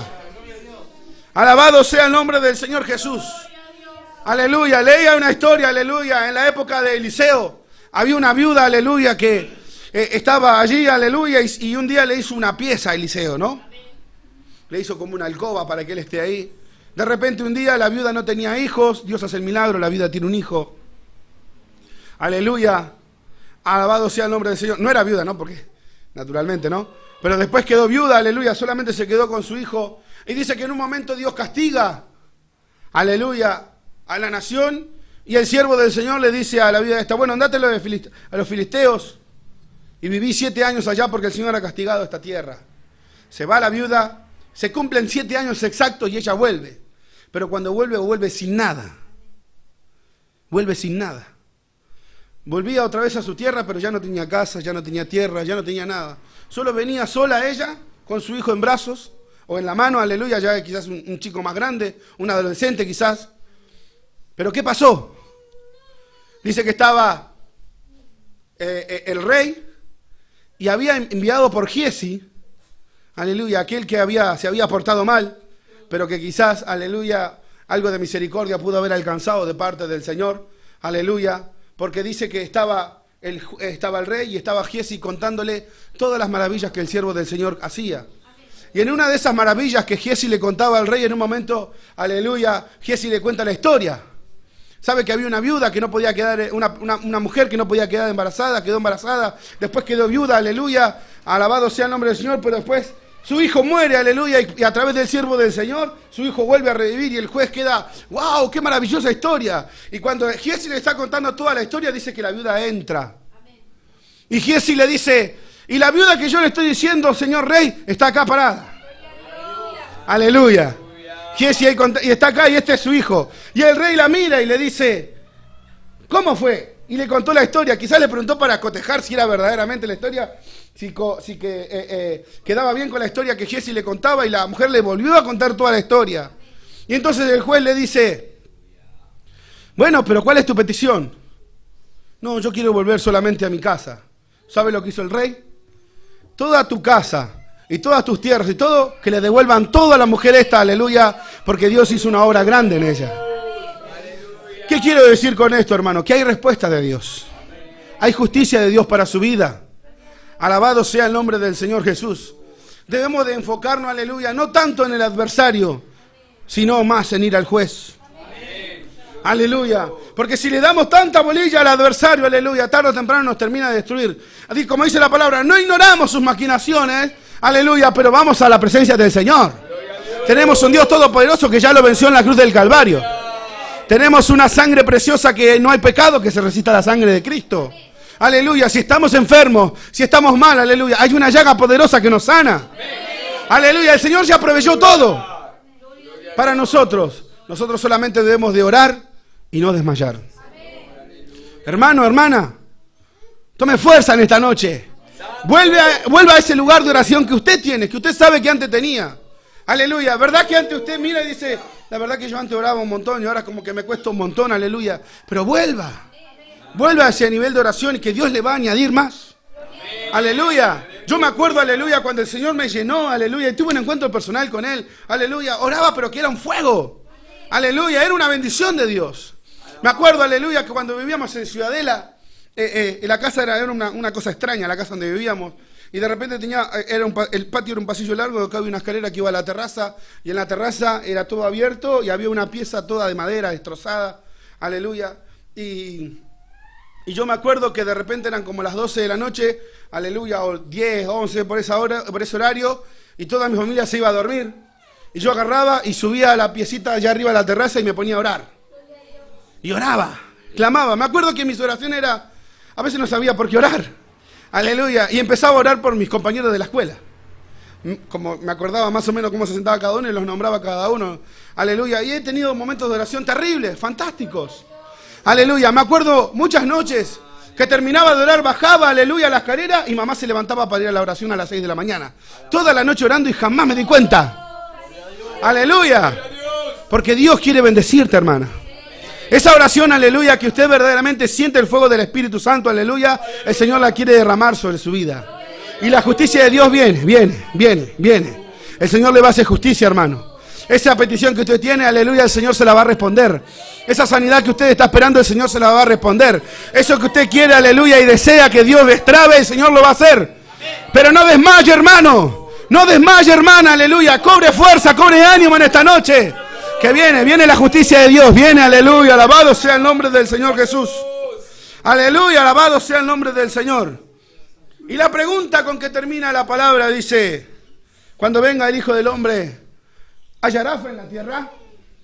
Alabado sea el nombre del Señor Jesús. Aleluya. Leía una historia, aleluya. En la época de Eliseo había una viuda, aleluya, que estaba allí, aleluya, y un día le hizo una pieza a Eliseo, ¿no? Le hizo como una alcoba para que él esté ahí. De repente un día la viuda no tenía hijos. Dios hace el milagro, la viuda tiene un hijo. Aleluya. Alabado sea el nombre del Señor. No era viuda, ¿no? Porque, naturalmente, ¿no? Pero después quedó viuda, aleluya. Solamente se quedó con su hijo. Y dice que en un momento Dios castiga, aleluya, a la nación. Y el siervo del Señor le dice a la viuda esta: bueno, andátelo a los filisteos. Y viví 7 años allá porque el Señor ha castigado esta tierra. Se va la viuda. Se cumplen 7 años exactos y ella vuelve. Pero cuando vuelve sin nada. Vuelve sin nada. Volvía otra vez a su tierra, pero ya no tenía casa, ya no tenía tierra, ya no tenía nada. Solo venía sola ella, con su hijo en brazos, o en la mano, aleluya, ya quizás un chico más grande, un adolescente quizás. Pero ¿qué pasó? Dice que estaba el rey, y había enviado por Giezi, aleluya, aquel que se había portado mal, pero que quizás, aleluya, algo de misericordia pudo haber alcanzado de parte del Señor, aleluya. Porque dice que estaba el rey y estaba Giezi contándole todas las maravillas que el siervo del Señor hacía. Y en una de esas maravillas que Giezi le contaba al rey, en un momento, aleluya, Giezi le cuenta la historia Sabe que había una viuda que no podía quedar, una mujer que no podía quedar embarazada, quedó embarazada, después quedó viuda, aleluya, alabado sea el nombre del Señor, pero después su hijo muere, aleluya, y a través del siervo del Señor, su hijo vuelve a revivir y el juez queda, wow, qué maravillosa historia. Y cuando Giesi le está contando toda la historia, dice que la viuda entra. Y Giesi le dice, y la viuda que yo le estoy diciendo, señor rey, está acá parada. Aleluya. Giesi está acá y este es su hijo. Y el rey la mira y le dice, ¿cómo fue? Y le contó la historia. Quizás le preguntó para cotejar si era verdaderamente la historia, quedaba bien con la historia que Giesi le contaba, y la mujer le volvió a contar toda la historia. Y entonces el juez le dice, bueno, pero ¿cuál es tu petición? No, yo quiero volver solamente a mi casa. ¿Sabe lo que hizo el rey? Toda tu casa y todas tus tierras y todo, que le devuelvan todo a la mujer esta, aleluya, porque Dios hizo una obra grande en ella. ¿Qué quiero decir con esto, hermano? Que hay respuesta de Dios. Hay justicia de Dios para su vida. Alabado sea el nombre del Señor Jesús. Debemos de enfocarnos, aleluya, no tanto en el adversario, sino más en ir al juez. Aleluya. Porque si le damos tanta bolilla al adversario, aleluya, tarde o temprano nos termina de destruir. Así como dice la palabra, no ignoramos sus maquinaciones, aleluya, pero vamos a la presencia del Señor. Tenemos un Dios todopoderoso que ya lo venció en la cruz del Calvario. Tenemos una sangre preciosa que no hay pecado que se resista a la sangre de Cristo. Aleluya, si estamos enfermos, si estamos mal, aleluya, hay una llaga poderosa que nos sana. Aleluya, el Señor ya proveyó todo para nosotros. Nosotros solamente debemos de orar y no desmayar. Hermano, hermana, tome fuerza en esta noche. Vuelva a ese lugar de oración que usted tiene, que usted sabe que antes tenía. Aleluya, ¿verdad que antes usted mira y dice, la verdad que yo antes oraba un montón y ahora como que me cuesta un montón, aleluya? Pero vuelva a ese nivel de oración y que Dios le va a añadir más. Aleluya. Yo me acuerdo, aleluya, cuando el Señor me llenó, aleluya, y tuve un encuentro personal con Él, aleluya, oraba pero que era un fuego. Aleluya, era una bendición de Dios. Me acuerdo, aleluya, que cuando vivíamos en Ciudadela, la casa era una cosa extraña, la casa donde vivíamos. Y de repente el patio era un pasillo largo, acá había una escalera que iba a la terraza, y en la terraza era todo abierto, y había una pieza toda de madera, destrozada, aleluya. Y yo me acuerdo que de repente eran como las 12 de la noche, aleluya, o 10, 11 por ese horario, y toda mi familia se iba a dormir. Y yo agarraba y subía a la piecita allá arriba de la terraza y me ponía a orar. Y oraba, clamaba. Me acuerdo que mis oraciones era, a veces no sabía por qué orar. Aleluya. Y empezaba a orar por mis compañeros de la escuela. Como me acordaba más o menos cómo se sentaba cada uno y los nombraba cada uno. Aleluya. Y he tenido momentos de oración terribles, fantásticos. Aleluya. Me acuerdo muchas noches que terminaba de orar, bajaba, aleluya, a la escalera y mamá se levantaba para ir a la oración a las 6 de la mañana. Toda la noche orando y jamás me di cuenta. Aleluya. Porque Dios quiere bendecirte, hermana. Esa oración, aleluya, que usted verdaderamente siente el fuego del Espíritu Santo, aleluya, el Señor la quiere derramar sobre su vida. Y la justicia de Dios viene. El Señor le va a hacer justicia, hermano. Esa petición que usted tiene, aleluya, el Señor se la va a responder. Esa sanidad que usted está esperando, el Señor se la va a responder. Eso que usted quiere, aleluya, y desea que Dios destrabe, el Señor lo va a hacer. Pero no desmaye, hermano. No desmaye, hermana, aleluya. Cobre fuerza, cobre ánimo en esta noche. Que viene la justicia de Dios, viene, aleluya, alabado sea el nombre del Señor Jesús. Aleluya, alabado sea el nombre del Señor. Y la pregunta con que termina la palabra dice, cuando venga el Hijo del Hombre, ¿hallará fe en la tierra?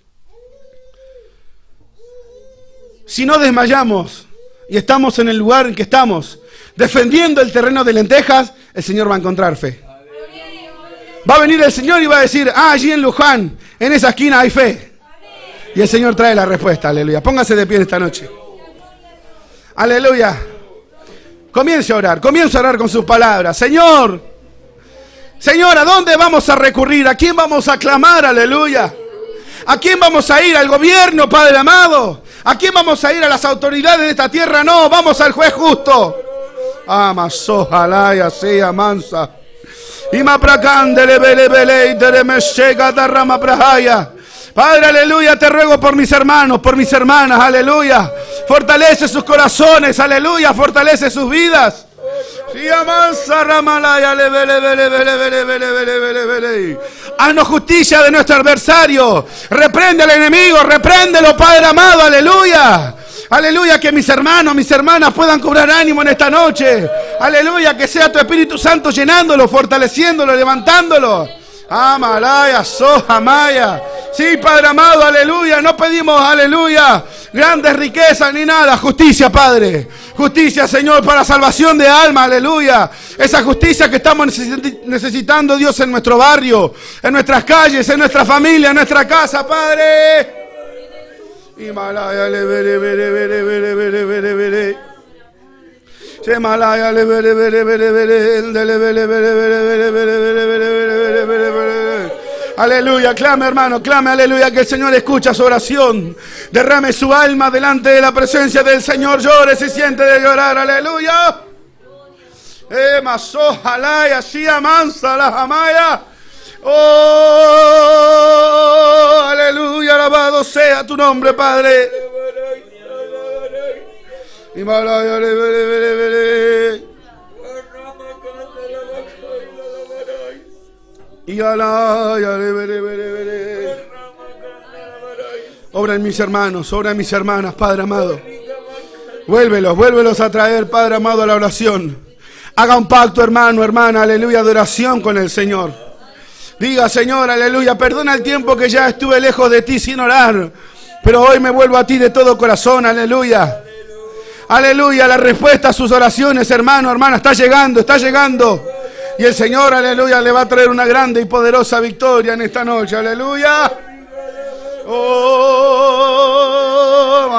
Si no desmayamos y estamos en el lugar en que estamos, defendiendo el terreno de lentejas, el Señor va a encontrar fe. Va a venir el Señor y va a decir, allí en Luján, en esa esquina hay fe. Y el Señor trae la respuesta, aleluya. Póngase de pie en esta noche. Aleluya. Comience a orar con sus palabras. Señor, ¿a dónde vamos a recurrir? ¿A quién vamos a clamar? Aleluya. ¿A quién vamos a ir? ¿Al gobierno, Padre amado? ¿A quién vamos a ir? ¿A las autoridades de esta tierra? No, vamos al juez justo. Amasojalaya sea mansa. Padre, aleluya, te ruego por mis hermanos, por mis hermanas, aleluya. Fortalece sus corazones, aleluya, fortalece sus vidas. Sí, amansa, ramalaya, haznos justicia de nuestro adversario. Reprende al enemigo, repréndelo, Padre amado, aleluya. Aleluya, que mis hermanos, mis hermanas puedan cobrar ánimo en esta noche. Aleluya, que sea tu Espíritu Santo llenándolo, fortaleciéndolo, levantándolo. Amalaya, Sohamaya. Sí, Padre amado, aleluya. No pedimos, aleluya, grandes riquezas ni nada. Justicia, Padre. Justicia, Señor, para salvación de alma, aleluya. Esa justicia que estamos necesitando, Dios, en nuestro barrio, en nuestras calles, en nuestra familia, en nuestra casa, Padre. Himalaya le vere vere vere vere vere vere vere. Himalaya le vere vere vere vere le vere vere vere vere vere vere vere vere. Aleluya, clame hermano, clame, aleluya, que el Señor escucha su oración. Derrame su alma delante de la presencia del Señor, llore si siente de llorar, aleluya. Masojalaya, Shia mansa la jamaya. Oh, aleluya, alabado sea tu nombre, Padre. Himalaya, obra en mis hermanos, obra en mis hermanas, Padre amado. Vuélvelos a traer, Padre amado, a la oración. Haga un pacto, hermano, hermana, aleluya, de oración con el Señor. Diga, Señor, aleluya, perdona el tiempo que ya estuve lejos de ti sin orar, pero hoy me vuelvo a ti de todo corazón, aleluya. Aleluya, la respuesta a sus oraciones, hermano, hermana, está llegando, está llegando. Y el Señor, aleluya, le va a traer una grande y poderosa victoria en esta noche, aleluya. Oh,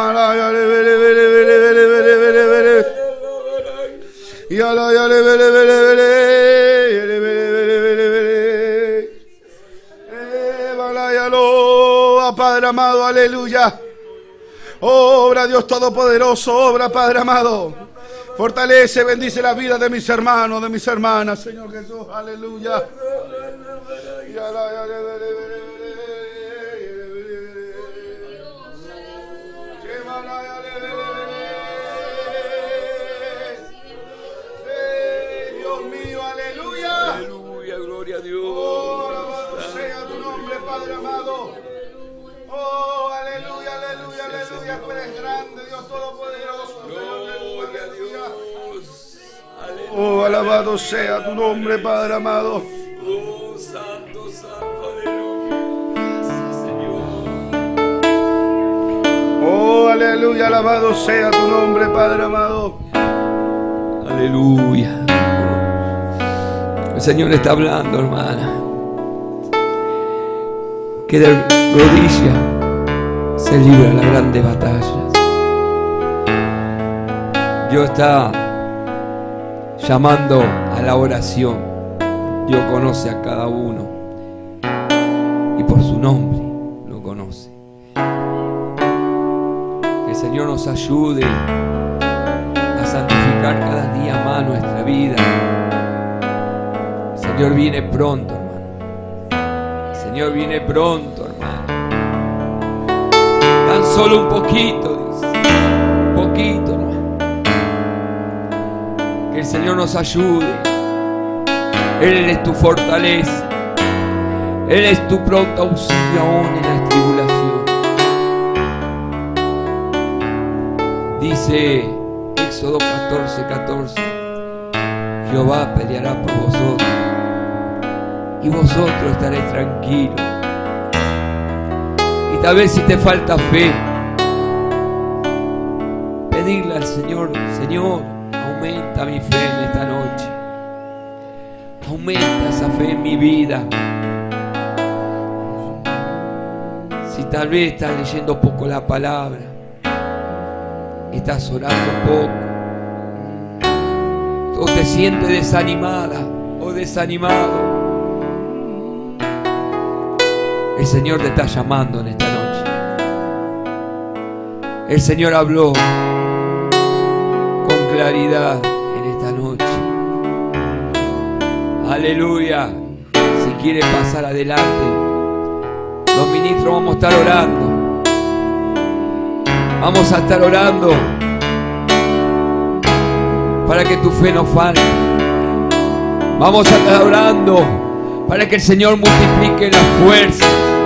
Padre amado, aleluya. Obra, Dios Todopoderoso, obra, Padre amado. Fortalece, bendice la vida de mis hermanos, de mis hermanas, Señor Jesús, aleluya. Dios mío, aleluya. Aleluya, gloria a Dios. Oh, alabado sea tu nombre, Padre amado. Oh, aleluya, aleluya, aleluya. Tú eres grande, Dios Todopoderoso. Gloria a Dios. Oh, alabado sea tu nombre, Padre amado. Oh, santo, santo, aleluya. Señor. Oh, aleluya, alabado sea tu nombre, Padre amado. Aleluya. El Señor está hablando, hermana. Que de rodilla se libra las grandes batallas. Dios está llamando a la oración. Dios conoce a cada uno y por su nombre lo conoce. Que el Señor nos ayude a santificar cada día más nuestra vida. El Señor viene pronto, hermano. El Señor viene pronto, hermano. Tan solo un poquito, dice. Un poquito, hermano. Que el Señor nos ayude. Él es tu fortaleza. Él es tu pronto auxilio aún en la tribulación. Dice Éxodo 14:14. Jehová peleará por vosotros y vosotros estaréis tranquilos. Y tal vez si te falta fe, pedirle al Señor: Señor, aumenta mi fe en esta noche. Aumenta esa fe en mi vida. Si tal vez estás leyendo poco la palabra, estás orando poco, o te sientes desanimada o desanimado, el Señor te está llamando en esta noche. El Señor habló con claridad en esta noche. Aleluya. Si quiere pasar adelante, los ministros vamos a estar orando. Vamos a estar orando para que tu fe no falte. Vamos a estar orando para que el Señor multiplique la fuerza.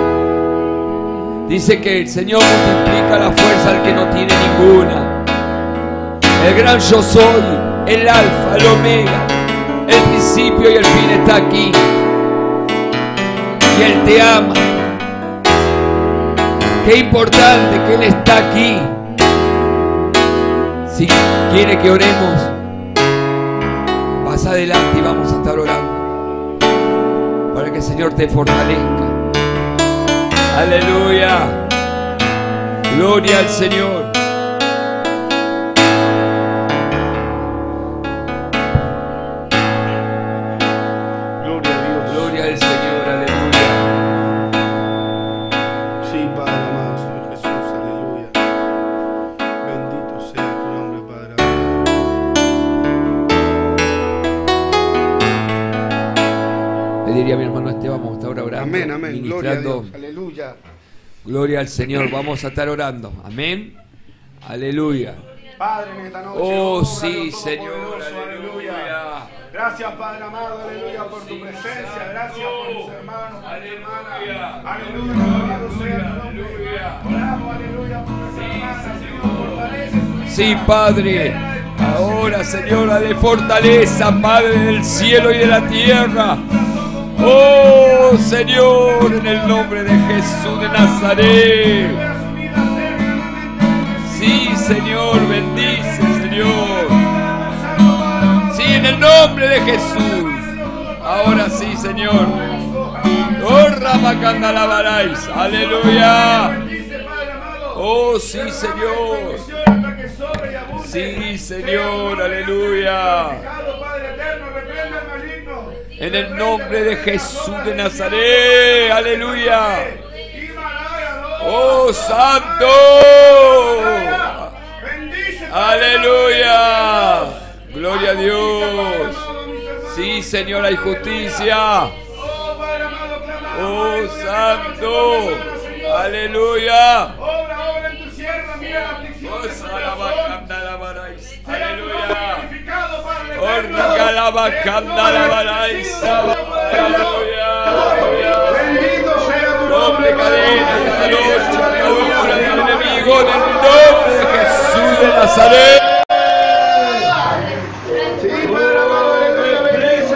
Dice que el Señor multiplica la fuerza al que no tiene ninguna. El gran yo soy, el alfa, el omega, el principio y el fin está aquí. Y Él te ama. Qué importante que Él está aquí. Si quiere que oremos, vas adelante y vamos a estar orando para que el Señor te fortalezca. Aleluya. Gloria al Señor. Gloria a Dios. Gloria al Señor. Aleluya. Sí, Padre amado, Señor Jesús, aleluya. Bendito sea tu nombre, Padre amado. Le diría a mi hermano Esteban, vamos a estar orando. Amén, amén. Gloria a ministrando. Dios, aleluya. Gloria al Señor. Vamos a estar orando. Amén. Aleluya. Padre, en esta noche. Oh, obra, sí, Dios Señor. Todopoderoso, Aleluya. Gracias, Padre amado, aleluya, por tu presencia. Gracias por tus hermanos, por tu hermana. Aleluya, alabado sea tu nombre. Oramos, aleluya, por nuestra hermana, Señor, fortalece. Sí, Padre. Ahora, Señor, de fortaleza, Padre del cielo y de la tierra. Oh, Señor, en el nombre de Jesús de Nazaret. Sí, Señor, bendice, Señor. Sí, en el nombre de Jesús. Ahora sí, Señor. Oh, Ramacandalabarais. Aleluya. Oh, sí, Señor. Sí, Señor. Aleluya. En el nombre de Jesús de Nazaret. Aleluya. Oh, Santo. Aleluya. Gloria a Dios. Sí, Señor, hay justicia. Oh, Santo. Aleluya. Oh, Salabacandalabarais. Aleluya. Oh, Ricalabacandalabarais. Aleluya. Bendito sea tu Doble nombre, cadena esta Padre. noche, atadura del enemigo en el nombre de Jesús de Nazaret. Sí, Padre amado, aleluya, bendice,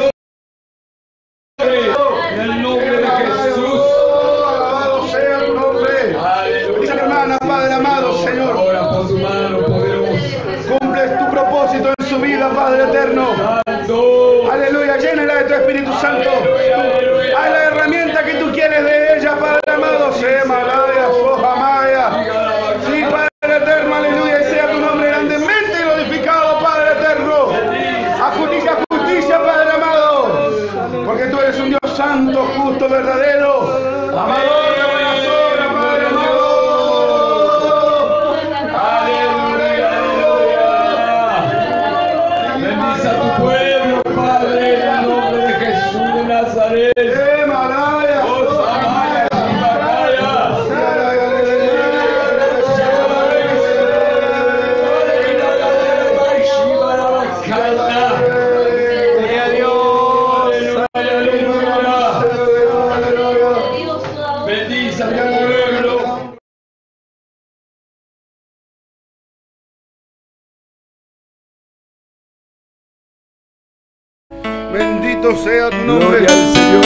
En el nombre de Jesús. alabado sea tu nombre. Esta hermana, Padre amado, Señor, Ahora con su mano poderosa. cumple tu propósito en su vida, Padre eterno. Aleluya, llénala de tu Espíritu Santo. Haz la herramienta que tú quieres de ella, Padre amado. Se malaya, soja maya. Sí, Padre eterno, aleluya, y sea tu nombre grandemente glorificado, Padre eterno. A justicia, Padre amado. Porque tú eres un Dios santo, justo, verdadero. Amador de buenas obras, Padre amado. Aleluya, aleluya. Bendice a tu pueblo, Padre, en el nombre de Jesús de Nazaret. Malaya, Oh, Samaya, Shibakaya. Gloria a Dios. Aleluya. Bendice a tu pueblo. Bendito sea tu nombre. Gloria al Señor.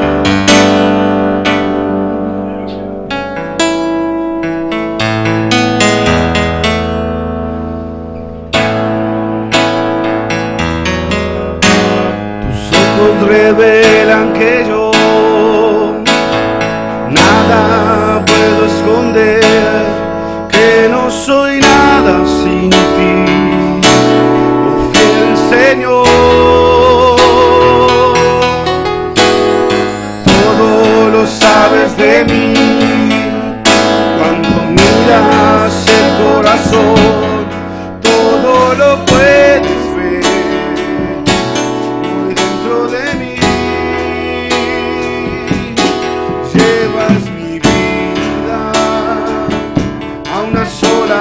Tus ojos revelan que yo nada puedo esconder, que no soy nada sin ti, oh fiel Señor. Todo lo sabes de mí cuando miras el corazón, todo lo puedes ver muy dentro de mí. Llevas mi vida a una sola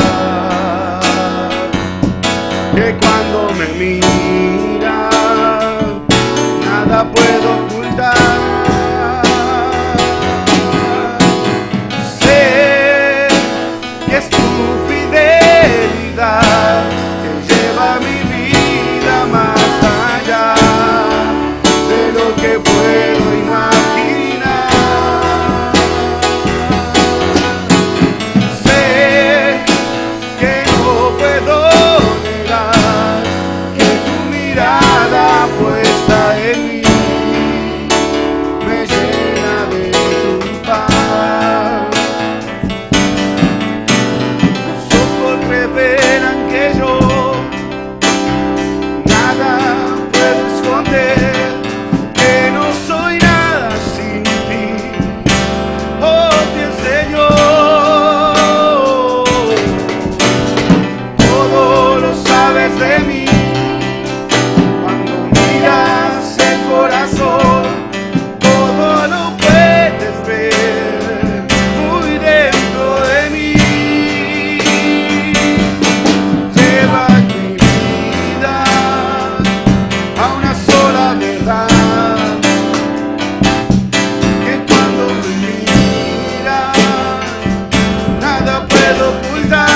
verdad, que cuando me miras nada puedo ocultar. Sé que es tu fidelidad que lleva mi vida más allá de lo que puedo imaginar. Sé que no puedo negar que tu mirada puesta en mí me llena de tu paz. Tus ojos revelan que yo nada puedo esconder, que no soy nada sin ti, oh fiel Señor. Todo lo sabes de mí, cuando miras el corazón, todo lo puedes ver muy dentro de mí. Lleva mi vida a una sola verdad, que cuando me miras nada puedo ocultar.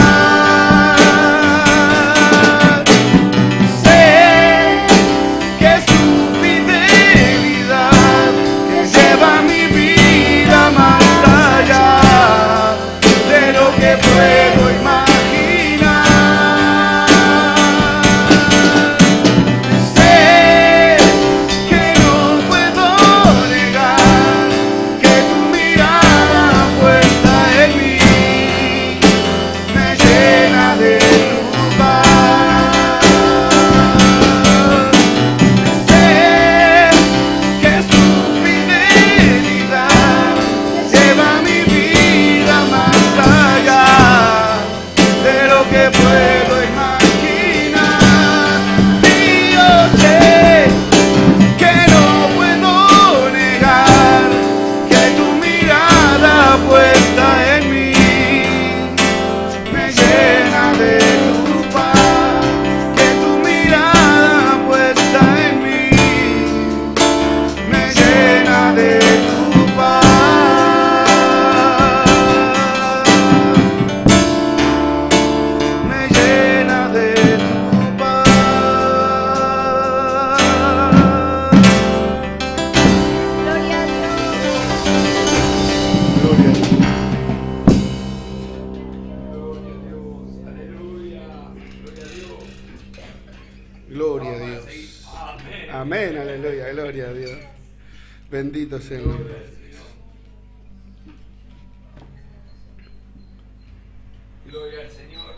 Sé que es tu fidelidad que lleva mi vida más allá de lo que puedo imaginar. Sé que no puedo negar que tu mirada puesta en mí me llena de tu paz. Sé que es tu fidelidad lleva mi vida más allá de lo que puedo imaginar. Y yo sé que no puedo negar que tu mirada puesta en mí me llena de tu paz, que tu mirada puesta en mí me llena de tu paz, me llena de tu paz. Gloria a Dios. Gloria a Dios. Gloria a Dios. Amén, aleluya, gloria a Dios. Bendito sea el nombre. Gloria al Señor.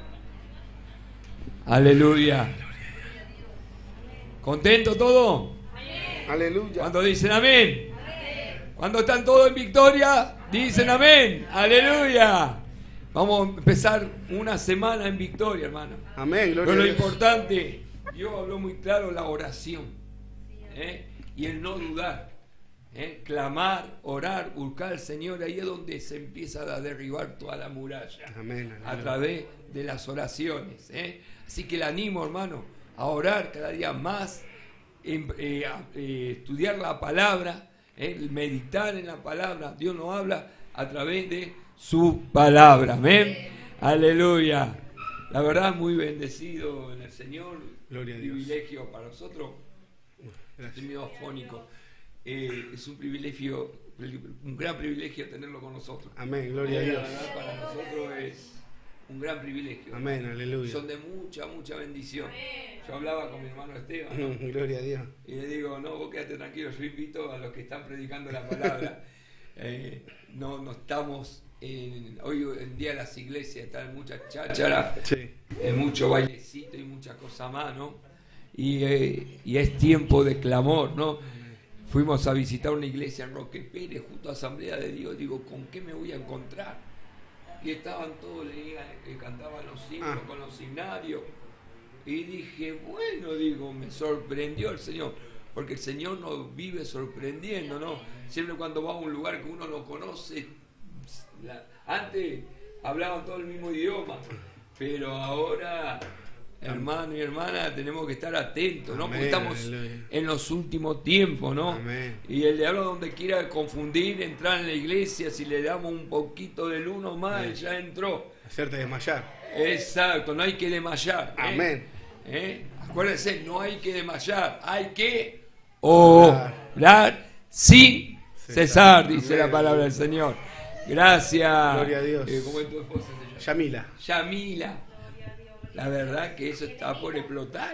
Aleluya. ¿Contento todo? Aleluya. ¿Cuándo dicen amén? Cuando están todos en victoria, dicen amén. Aleluya. Vamos a empezar una semana en victoria, hermano. Amén, Pero gloria a lo Dios. importante, Dios habló muy claro, la oración. Y el no dudar. Clamar, orar, buscar al Señor. Ahí es donde se empieza a derribar toda la muralla. Amén, aleluya. A través de las oraciones. Así que le animo, hermano, a orar cada día más, estudiar la palabra, meditar en la palabra. Dios nos habla a través de su palabra. Amén. Aleluya. La verdad, muy bendecido en el Señor. Gloria a Dios. Privilegio para nosotros. Estoy medio afónico. Es un privilegio, un gran privilegio tenerlo con nosotros. Amén, gloria a La Dios. verdad, para nosotros es un gran privilegio. Amén, aleluya. Son de mucha, mucha bendición. Yo hablaba con mi hermano Esteban, ¿no? Gloria a Dios. Y le digo, no, vos quédate tranquilo, yo invito a los que están predicando la palabra. No estamos, hoy en día las iglesias están muchas chácharas, Sí. mucho bailecito y muchas cosas más, ¿no? Y es tiempo de clamor, ¿no? Fuimos a visitar una iglesia en Roque Pérez, justo a Asamblea de Dios. Digo, ¿con qué me voy a encontrar? Y estaban todos, cantaban los himnos con los himnarios. Y dije, bueno, digo, me sorprendió el Señor. Porque el Señor nos vive sorprendiendo, ¿no? Siempre cuando va a un lugar que uno no conoce. Antes hablaban todo el mismo idioma, pero ahora hermano y hermana, tenemos que estar atentos, ¿no? Porque Amén, estamos aleluya. en los últimos tiempos, ¿no? Amén. Y el diablo, donde quiera confundir, entrar en la iglesia, si le damos un poquito del uno más, Amén. ya entró. Hacerte desmayar. Exacto, no hay que desmayar. Amén. Acuérdense, no hay que desmayar, hay que orar sin cesar, dice Amén. la palabra del Señor. Gracias. Gloria a Dios. ¿Cómo es tu esposa? Se llama? Yamila. Yamila. La verdad que eso está por explotar,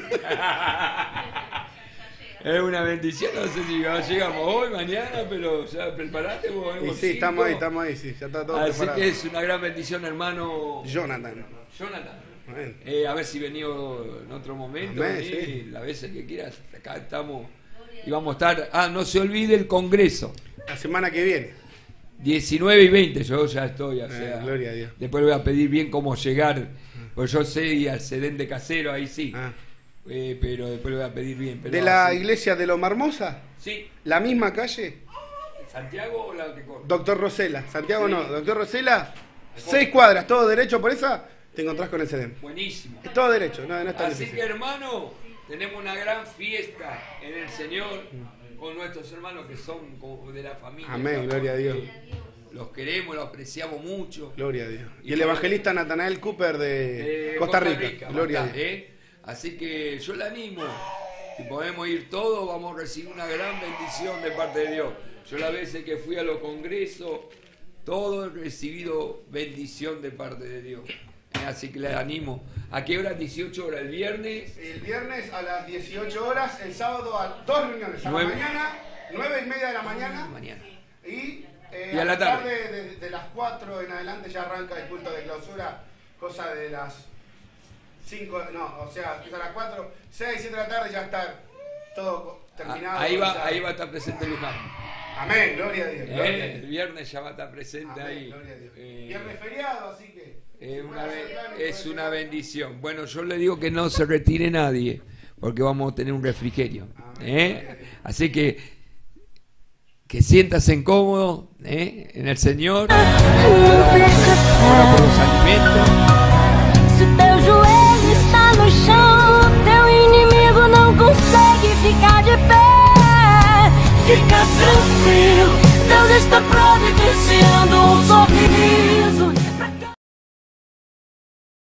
Es una bendición, no sé si llegamos hoy, mañana, pero ya preparaste vos. Y sí, estamos ahí, sí, ya está todo Así preparado. que es una gran bendición, hermano Jonathan. Jonathan. Amén. A ver si venido en otro momento, Amén, vení, sí. las veces que quieras, acá estamos y vamos a estar. No se olvide el congreso, La semana que viene. 19 y 20, yo ya estoy, o sea, Gloria a Dios. después voy a pedir bien cómo llegar, pues yo sé y al sedente casero, ahí sí, pero después le voy a pedir bien. Pero ¿De la sí. iglesia de Loma Hermosa? Sí, ¿La misma calle? ¿Santiago o la que corta? Doctor Rosela. Santiago Sí. no. Doctor Rosela, 6 cuadras, todo derecho por esa, te encontrás con el CEDEM. Buenísimo. Todo derecho, no está Así difícil. que, hermano, tenemos una gran fiesta en el Señor con nuestros hermanos que son como de la familia. Amén, ¿no? gloria a Dios. Los queremos, los apreciamos mucho. Gloria a Dios. Y el evangelista Natanael Cooper de Costa Rica. Gloria a Dios. Así que yo le animo. Si podemos ir todos, vamos a recibir una gran bendición de parte de Dios. Yo las veces que fui a los congresos, todo he recibido bendición de parte de Dios. Así que le animo. ¿A qué hora? 18 horas el viernes. El viernes a las 18 horas, el sábado a 2 reuniones. A la 9. mañana, 9:30 de la mañana. Mañana. Y, Y a la tarde. de las 4 en adelante ya arranca el culto de clausura, cosa de las 5, no, o sea, empieza a las 4, 6, 7 de la tarde ya está todo terminado. Ahí va ya. a estar presente Luján. Amén, gloria a Dios. Gloria a Dios. El viernes ya va a estar presente Amén, ahí. gloria a Dios. Viernes feriado, así que... Es una bendición. Bueno, yo le digo que no se retire nadie, porque vamos a tener un refrigerio. Así que siéntase cómodo en el Señor. Ora por los alimentos. Se teu joelho está no chão, teu inimigo não consegue ficar de pé. Fica tranquilo, Deus está providenciando um sorriso.